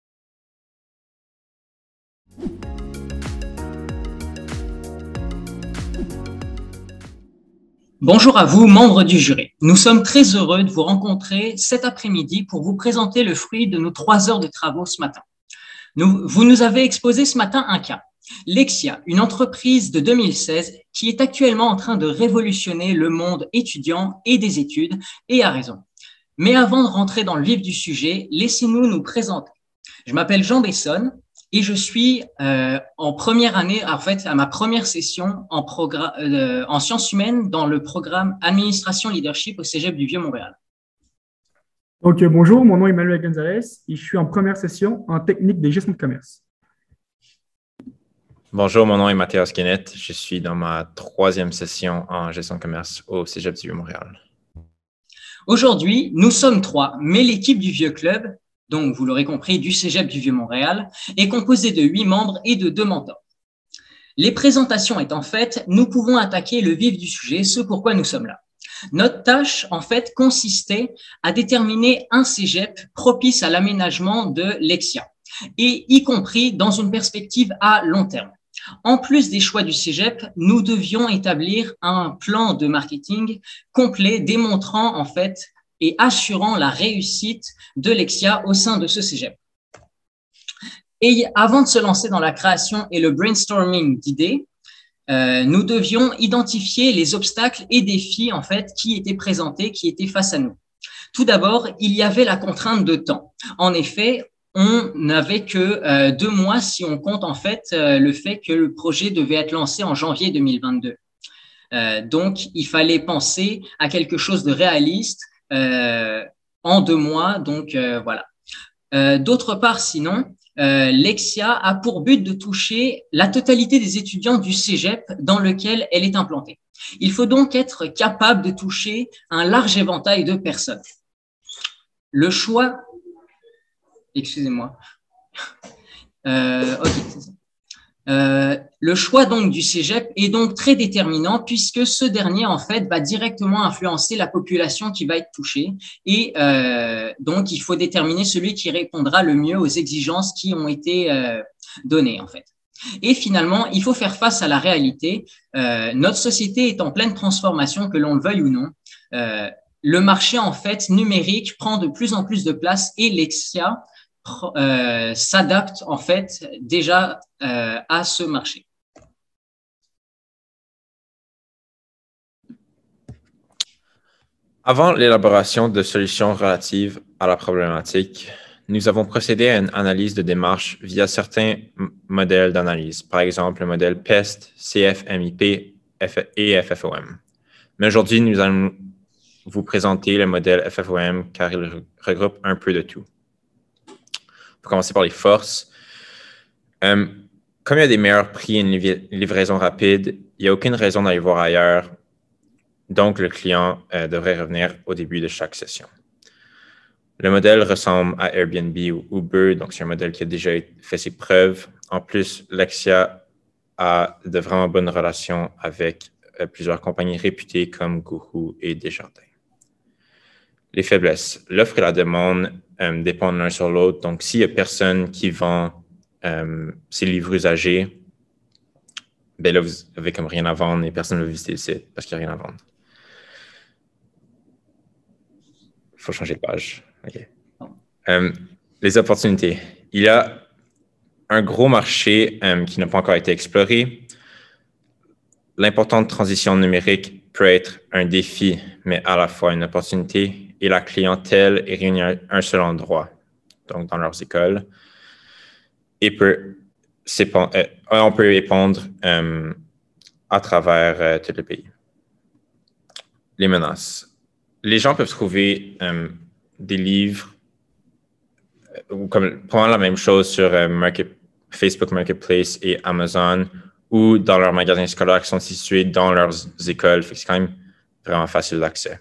Bonjour à vous, membres du jury. Nous sommes très heureux de vous rencontrer cet après-midi pour vous présenter le fruit de nos trois heures de travaux ce matin. Nous, vous nous avez exposé ce matin un cas. Lexia, une entreprise de deux mille seize qui est actuellement en train de révolutionner le monde étudiant et des études, et a raison. Mais avant de rentrer dans le vif du sujet, laissez-nous nous présenter. Je m'appelle Jean Besson. Et je suis euh, en première année, en fait, à ma première session en, programme, euh, en sciences humaines dans le programme Administration Leadership au Cégep du Vieux-Montréal. Donc, euh, bonjour, mon nom est Emmanuel Gonzalez et je suis en première session en technique de gestion de commerce. Bonjour, mon nom est Mathias Guénette. Je suis dans ma troisième session en gestion de commerce au Cégep du Vieux-Montréal. Aujourd'hui, nous sommes trois, mais l'équipe du Vieux Club, donc vous l'aurez compris, du Cégep du Vieux-Montréal, est composée de huit membres et de deux mentors. Les présentations étant faites, nous pouvons attaquer le vif du sujet, ce pourquoi nous sommes là. Notre tâche, en fait, consistait à déterminer un cégep propice à l'aménagement de Lexia, et y compris dans une perspective à long terme. En plus des choix du cégep, nous devions établir un plan de marketing complet démontrant, en fait, et assurant la réussite de Lexia au sein de ce cégep. Et avant de se lancer dans la création et le brainstorming d'idées, euh, nous devions identifier les obstacles et défis en fait qui étaient présentés, qui étaient face à nous. Tout d'abord, il y avait la contrainte de temps. En effet, on n'avait que euh, deux mois si on compte en fait euh, le fait que le projet devait être lancé en janvier deux mille vingt-deux. Euh, donc, il fallait penser à quelque chose de réaliste euh, en deux mois. Donc, euh, voilà. Euh, d'autre part, sinon, Euh, Lexia a pour but de toucher la totalité des étudiants du cégep dans lequel elle est implantée. Il faut donc être capable de toucher un large éventail de personnes. Le choix, excusez-moi, euh, ok, c'est ça. Euh, le choix donc du cégep est donc très déterminant puisque ce dernier en fait va directement influencer la population qui va être touchée et euh, donc il faut déterminer celui qui répondra le mieux aux exigences qui ont été euh, données en fait. Et finalement, il faut faire face à la réalité. Euh, notre société est en pleine transformation, que l'on le veuille ou non. Euh, le marché en fait numérique prend de plus en plus de place et Lexia Euh, s'adapte en fait déjà euh, à ce marché. Avant l'élaboration de solutions relatives à la problématique, nous avons procédé à une analyse de démarche via certains modèles d'analyse, par exemple le modèle P E S T, C F M I P et F F O M. Mais aujourd'hui, nous allons vous présenter le modèle F F O M car il regroupe un peu de tout. Pour commencer par les forces. Euh, comme il y a des meilleurs prix et une livraison rapide, il n'y a aucune raison d'aller voir ailleurs. Donc, le client euh, devrait revenir au début de chaque session. Le modèle ressemble à Airbnb ou Uber, donc c'est un modèle qui a déjà fait ses preuves. En plus, Lexia a de vraiment bonnes relations avec euh, plusieurs compagnies réputées comme Guru et Desjardins. Les faiblesses. L'offre et la demande euh, dépendent l'un sur l'autre. Donc, s'il n'y a personne qui vend euh, ses livres usagés, ben là, vous n'avez comme rien à vendre et personne ne veut visiter le site parce qu'il n'y a rien à vendre. Il faut changer de page. Okay. Euh, les opportunités. Il y a un gros marché euh, qui n'a pas encore été exploré. L'importante transition numérique peut être un défi, mais à la fois une opportunité. Et la clientèle est réunie à un seul endroit, donc dans leurs écoles. Et peut euh, on peut répondre euh, à travers euh, tout le pays. Les menaces. Les gens peuvent trouver euh, des livres euh, ou comme probablement la même chose sur euh, Market, Facebook Marketplace et Amazon ou dans leurs magasins scolaires qui sont situés dans leurs écoles. C'est quand même vraiment facile d'accès.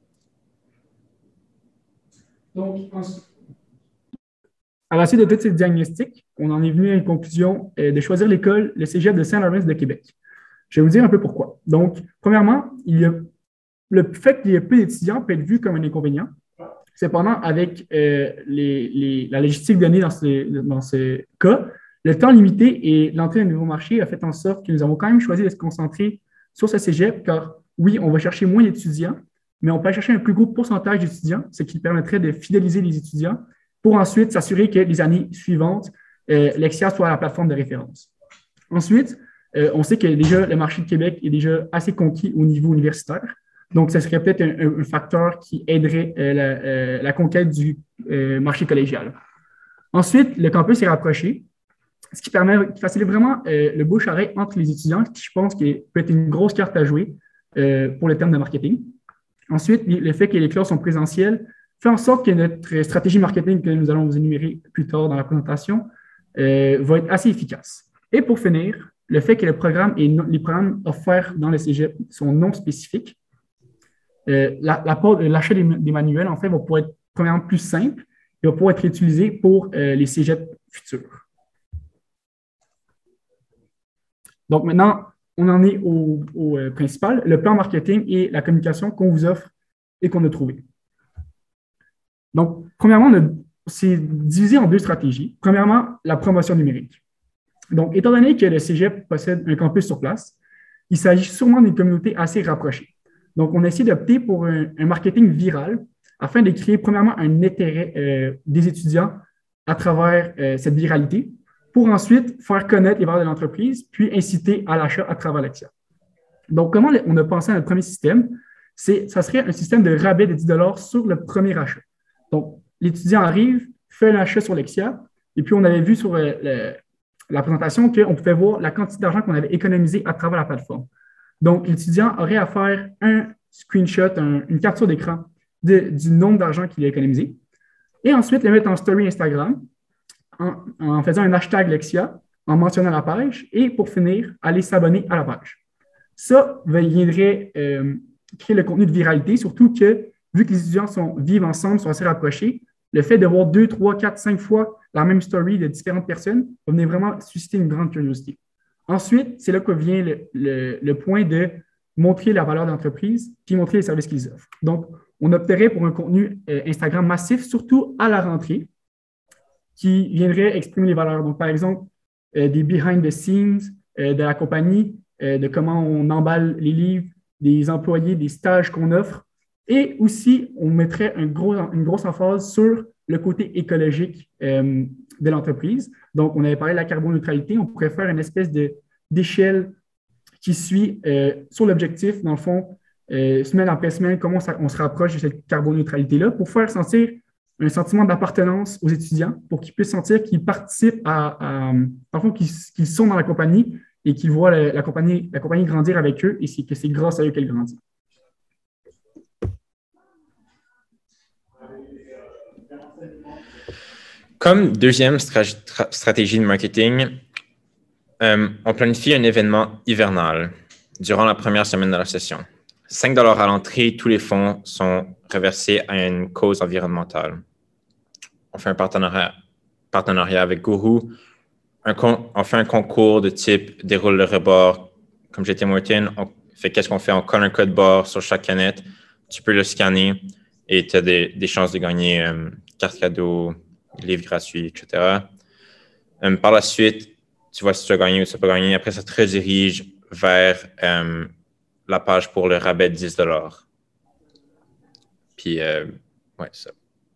Donc, à la suite de tous ces diagnostics, on en est venu à une conclusion euh, de choisir l'école, le cégep de Saint-Lawrence de Québec. Je vais vous dire un peu pourquoi. Donc, premièrement, il y a, le fait qu'il y ait peu d'étudiants peut être vu comme un inconvénient. Cependant, avec euh, les, les, la logistique donnée dans ce, dans ce cas, le temps limité et l'entrée à un nouveau marché a fait en sorte que nous avons quand même choisi de se concentrer sur ce cégep, car oui, on va chercher moins d'étudiants, mais on peut chercher un plus gros pourcentage d'étudiants, ce qui permettrait de fidéliser les étudiants pour ensuite s'assurer que les années suivantes, euh, Lexia soit la plateforme de référence. Ensuite, euh, on sait que déjà le marché de Québec est déjà assez conquis au niveau universitaire. Donc, ce serait peut-être un, un facteur qui aiderait euh, la, euh, la conquête du euh, marché collégial. Ensuite, le campus est rapproché, ce qui permet, qui facilite vraiment euh, le bouche-oreille entre les étudiants, qui je pense que peut être une grosse carte à jouer euh, pour le terme de marketing. Ensuite, le fait que les classes sont présentielles fait en sorte que notre stratégie marketing que nous allons vous énumérer plus tard dans la présentation euh, va être assez efficace. Et pour finir, le fait que le programme et non, les programmes offerts dans le cégep sont non spécifiques, euh, l'achat des, des manuels, en fait, va pouvoir être premièrement plus simple et va pouvoir être utilisé pour euh, les cégeps futurs. Donc maintenant, on en est au, au euh, principal, le plan marketing et la communication qu'on vous offre et qu'on a trouvé. Donc, premièrement, c'est divisé en deux stratégies. Premièrement, la promotion numérique. Donc, étant donné que le Cégep possède un campus sur place, il s'agit sûrement d'une communauté assez rapprochée. Donc, on a essayé d'opter pour un, un marketing viral afin de créer premièrement un intérêt euh, des étudiants à travers euh, cette viralité pour ensuite faire connaître les valeurs de l'entreprise puis inciter à l'achat à travers l'Lexia. Donc, comment on a pensé à notre premier système? C'est, ça serait un système de rabais de dix dollars sur le premier achat. Donc, l'étudiant arrive, fait l'achat sur Lexia, et puis on avait vu sur le, le, la présentation qu'on pouvait voir la quantité d'argent qu'on avait économisé à travers la plateforme. Donc, l'étudiant aurait à faire un screenshot, un, une capture d'écran de, du nombre d'argent qu'il a économisé, et ensuite le mettre en story Instagram en, en faisant un hashtag Lexia, en mentionnant la page, et pour finir, aller s'abonner à la page. Ça viendrait euh, créer le contenu de viralité, surtout que vu que les étudiants sont, vivent ensemble, sont assez rapprochés, le fait de voir deux, trois, quatre, cinq fois la même story de différentes personnes va venir vraiment susciter une grande curiosité. Ensuite, c'est là que vient le, le, le point de montrer la valeur de l'entreprise puis montrer les services qu'ils offrent. Donc, on opterait pour un contenu euh, Instagram massif, surtout à la rentrée, qui viendrait exprimer les valeurs. Donc, par exemple, euh, des behind the scenes euh, de la compagnie, euh, de comment on emballe les livres, des employés, des stages qu'on offre. Et aussi, on mettrait un gros, une grosse emphase sur le côté écologique euh, de l'entreprise. Donc, on avait parlé de la carboneutralité. On pourrait faire une espèce de, d'échelle qui suit euh, sur l'objectif, dans le fond, euh, semaine après semaine, comment ça, on se rapproche de cette carboneutralité-là pour faire sentir un sentiment d'appartenance aux étudiants, pour qu'ils puissent sentir qu'ils participent à, à dans le fond, qu'ils, qu'ils sont dans la compagnie et qu'ils voient la, la, compagnie, la compagnie grandir avec eux et c'est, que c'est grâce à eux qu'elle grandit. Comme deuxième stra- stratégie de marketing, euh, on planifie un événement hivernal durant la première semaine de la session. cinq dollars à l'entrée, tous les fonds sont reversés à une cause environnementale. On fait un partenariat, partenariat avec Guru. Un con, on fait un concours de type déroule le rebord. Comme J T Morton, on fait qu'est-ce qu'on fait? On colle un code barre sur chaque canette. Tu peux le scanner et tu as des, des chances de gagner euh, carte cadeau, livres gratuits, et cetera. Um, par la suite, tu vois si tu as gagné ou tu n'as pas gagné. Après, ça te redirige vers um, la page pour le rabais de dix dollars. Puis, euh, ouais, ça.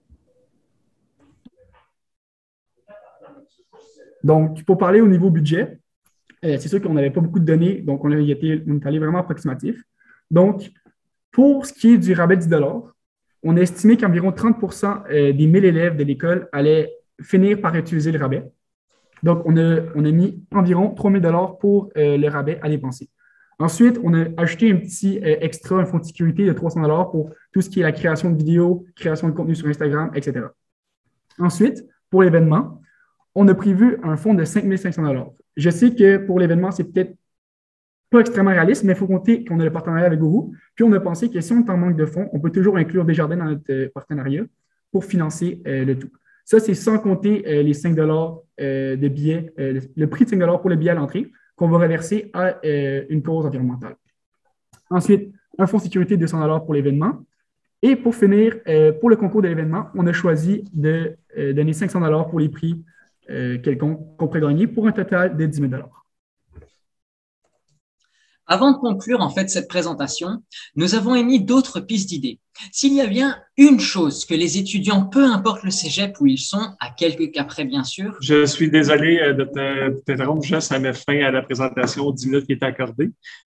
Donc, pour parler au niveau budget, euh, c'est sûr qu'on n'avait pas beaucoup de données, donc on, a été, on est allé vraiment approximatif. Donc, pour ce qui est du rabais de dix dollars, on a estimé qu'environ trente pour cent des mille élèves de l'école allaient finir par utiliser le rabais. Donc, on a, on a mis environ trois mille dollars pour euh, le rabais à dépenser. Ensuite, on a ajouté un petit euh, extra, un fonds de sécurité de trois cents dollars pour tout ce qui est la création de vidéos, création de contenu sur Instagram, et cetera. Ensuite, pour l'événement, on a prévu un fonds de cinq mille cinq cents dollars. Je sais que pour l'événement, c'est peut-être pas extrêmement réaliste, mais il faut compter qu'on a le partenariat avec Guru. Puis, on a pensé que si on est en manque de fonds, on peut toujours inclure Desjardins dans notre euh, partenariat pour financer euh, le tout. Ça, c'est sans compter euh, les cinq dollars euh, de billets, euh, le, le prix de cinq dollars pour le billet à l'entrée qu'on va reverser à euh, une cause environnementale. Ensuite, un fonds de sécurité de deux cents dollars pour l'événement. Et pour finir, euh, pour le concours de l'événement, on a choisi de euh, donner cinq cents dollars pour les prix euh, quelconques qu'on pourrait gagner pour un total de dix mille dollars. Avant de conclure en fait cette présentation, nous avons émis d'autres pistes d'idées. S'il y a bien une chose que les étudiants, peu importe le cégep où ils sont, à quelques cas près bien sûr. Je suis désolé de t'interrompre, juste à mettre fin à la présentation aux dix minutes qui étaient accordées.